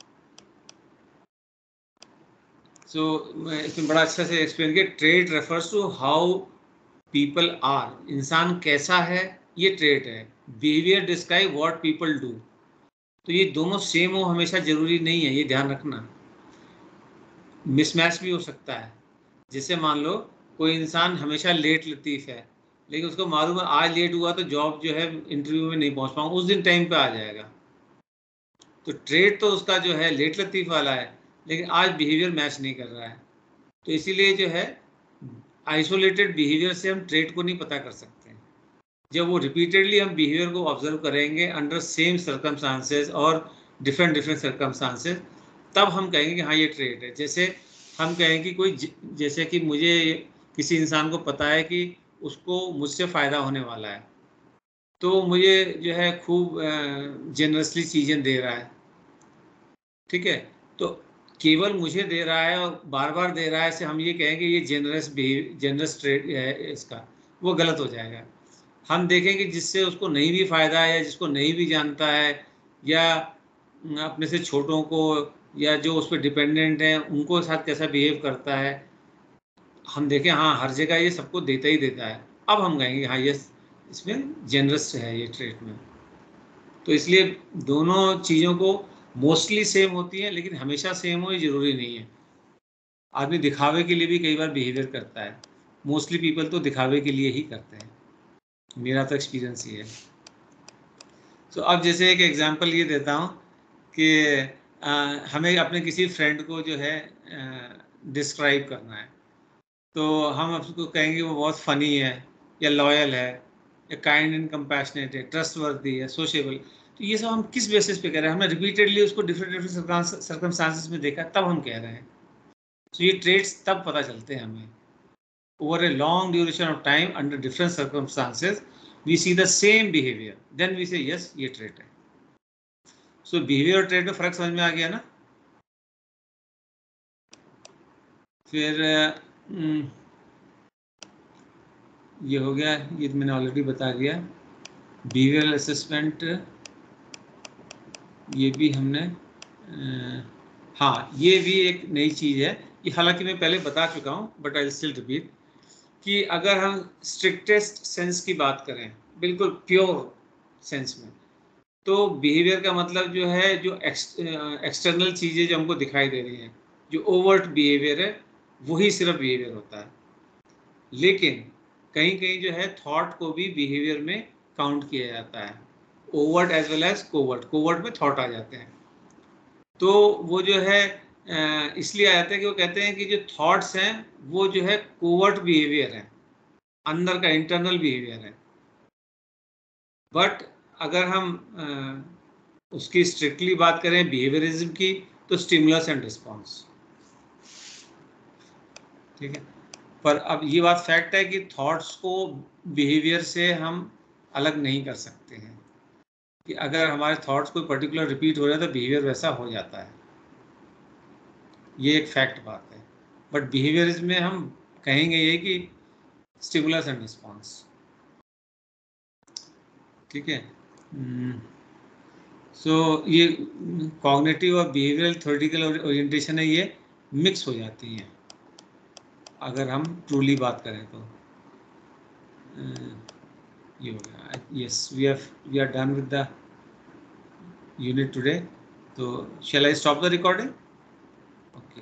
सो इसमें बड़ा अच्छा से एक्सप्लेन किया। Trait refers to how people are, इंसान कैसा है ये ट्रेट है। Behavior describe what people do, तो ये दोनों सेम हो हमेशा जरूरी नहीं है, ये ध्यान रखना। मिसमैच भी हो सकता है। जैसे मान लो कोई इंसान हमेशा लेट लतीफ़ है, लेकिन उसको मालूम है आज लेट हुआ तो जॉब जो है इंटरव्यू में नहीं पहुंच पाऊंगा, उस दिन टाइम पे आ जाएगा। तो ट्रेड तो उसका जो है लेट लतीफ़ वाला है, लेकिन आज बिहेवियर मैच नहीं कर रहा है। तो इसीलिए जो है आइसोलेटेड बिहेवियर से हम ट्रेड को नहीं पता कर सकते। जब वो रिपीटेडली हम बिहेवियर को ऑब्जर्व करेंगे अंडर सेम सर्कमस्टांसेस और डिफरेंट डिफरेंट सर्कमस्टांसेस, तब हम कहेंगे कि हाँ ये ट्रेड है। जैसे हम कहें कि कोई जैसे कि मुझे किसी इंसान को पता है कि उसको मुझसे फ़ायदा होने वाला है, तो मुझे जो है खूब जेनरसली चीज़ें दे रहा है। ठीक है, तो केवल मुझे दे रहा है और बार बार दे रहा है से हम ये कहेंगे ये जेनरस ट्रेड है इसका, वो गलत हो जाएगा। हम देखेंगे जिससे उसको नहीं भी फायदा है या जिसको नहीं भी जानता है या अपने से छोटों को या जो उस पर डिपेंडेंट हैं उनको साथ कैसा बिहेव करता है, हम देखें हाँ हर जगह ये सबको देता ही देता है, अब हम कहेंगे हाँ ये इसमें जेनरस है ये ट्रेट में। तो इसलिए दोनों चीज़ों को मोस्टली सेम होती है, लेकिन हमेशा सेम हो ये ज़रूरी नहीं है। आदमी दिखावे के लिए भी कई बार बिहेवियर करता है, मोस्टली पीपल तो दिखावे के लिए ही करते हैं, मेरा तो एक्सपीरियंस ये है। तो अब जैसे एक एग्जांपल ये देता हूँ कि हमें अपने किसी फ्रेंड को जो है डिस्क्राइब करना है, तो हम उसको कहेंगे वो बहुत फ़नी है या लॉयल है या काइंड एंड कंपैशनेट है, ट्रस्टवर्दी है, सोशेबल। तो ये सब हम किस बेसिस पे कह रहे हैं? हमने रिपीटेडली उसको डिफरेंट डिफरेंट सर्कमस्टांसेस में देखा, तब हम कह रहे हैं। तो ये ट्रेड्स तब पता चलते हैं हमें, over a long duration of time under different circumstances we see the same behavior, then we say yes ये ट्रेड है। सो बिहेवियर और ट्रेड में फर्क समझ में आ गया ना। फिर ये हो गया, ये तो मैंने ऑलरेडी बता दिया। बिहेवियरल असेसमेंट ये भी हमने हाँ ये भी एक नई चीज़ है, ये हालांकि मैं पहले बता चुका हूँ बट आई स्टिल रिपीट कि अगर हम स्ट्रिक्टेस्ट सेंस की बात करें, बिल्कुल प्योर सेंस में, तो बिहेवियर का मतलब जो है जो एक्सटर्नल चीज़ें जो हमको दिखाई दे रही हैं, जो ओवर्ट बिहेवियर है वही सिर्फ बिहेवियर होता है। लेकिन कहीं कहीं जो है थॉट को भी बिहेवियर में काउंट किया जाता है, overt as well as covert, covert में थॉट आ जाते हैं। तो वो जो है इसलिए आ जाता है कि वो कहते हैं कि जो थॉट्स हैं वो जो है कोवर्ट बिहेवियर है, अंदर का इंटरनल बिहेवियर है। बट अगर हम उसकी स्ट्रिक्टली बात करें बिहेवियरिज्म की, तो स्टिमुलस एंड रिस्पॉन्स, ठीक है। पर अब ये बात फैक्ट है कि थॉट्स को बिहेवियर से हम अलग नहीं कर सकते हैं, कि अगर हमारे थॉट्स कोई पर्टिकुलर रिपीट हो रहा है तो बिहेवियर वैसा हो जाता है, ये एक फैक्ट बात है। बट बिहेवियरिज्म में हम कहेंगे ये कि स्टिमुलस एंड रिस्पॉन्स, ठीक है। सो ये कॉग्निटिव और बिहेवियरल थ्योरेटिकल ओरिएंटेशन है, ये मिक्स हो जाती हैं अगर हम ट्रूली बात करें तो। ये हो गया, yes we are done with the unit today. तो shall I stop the recording? Okay.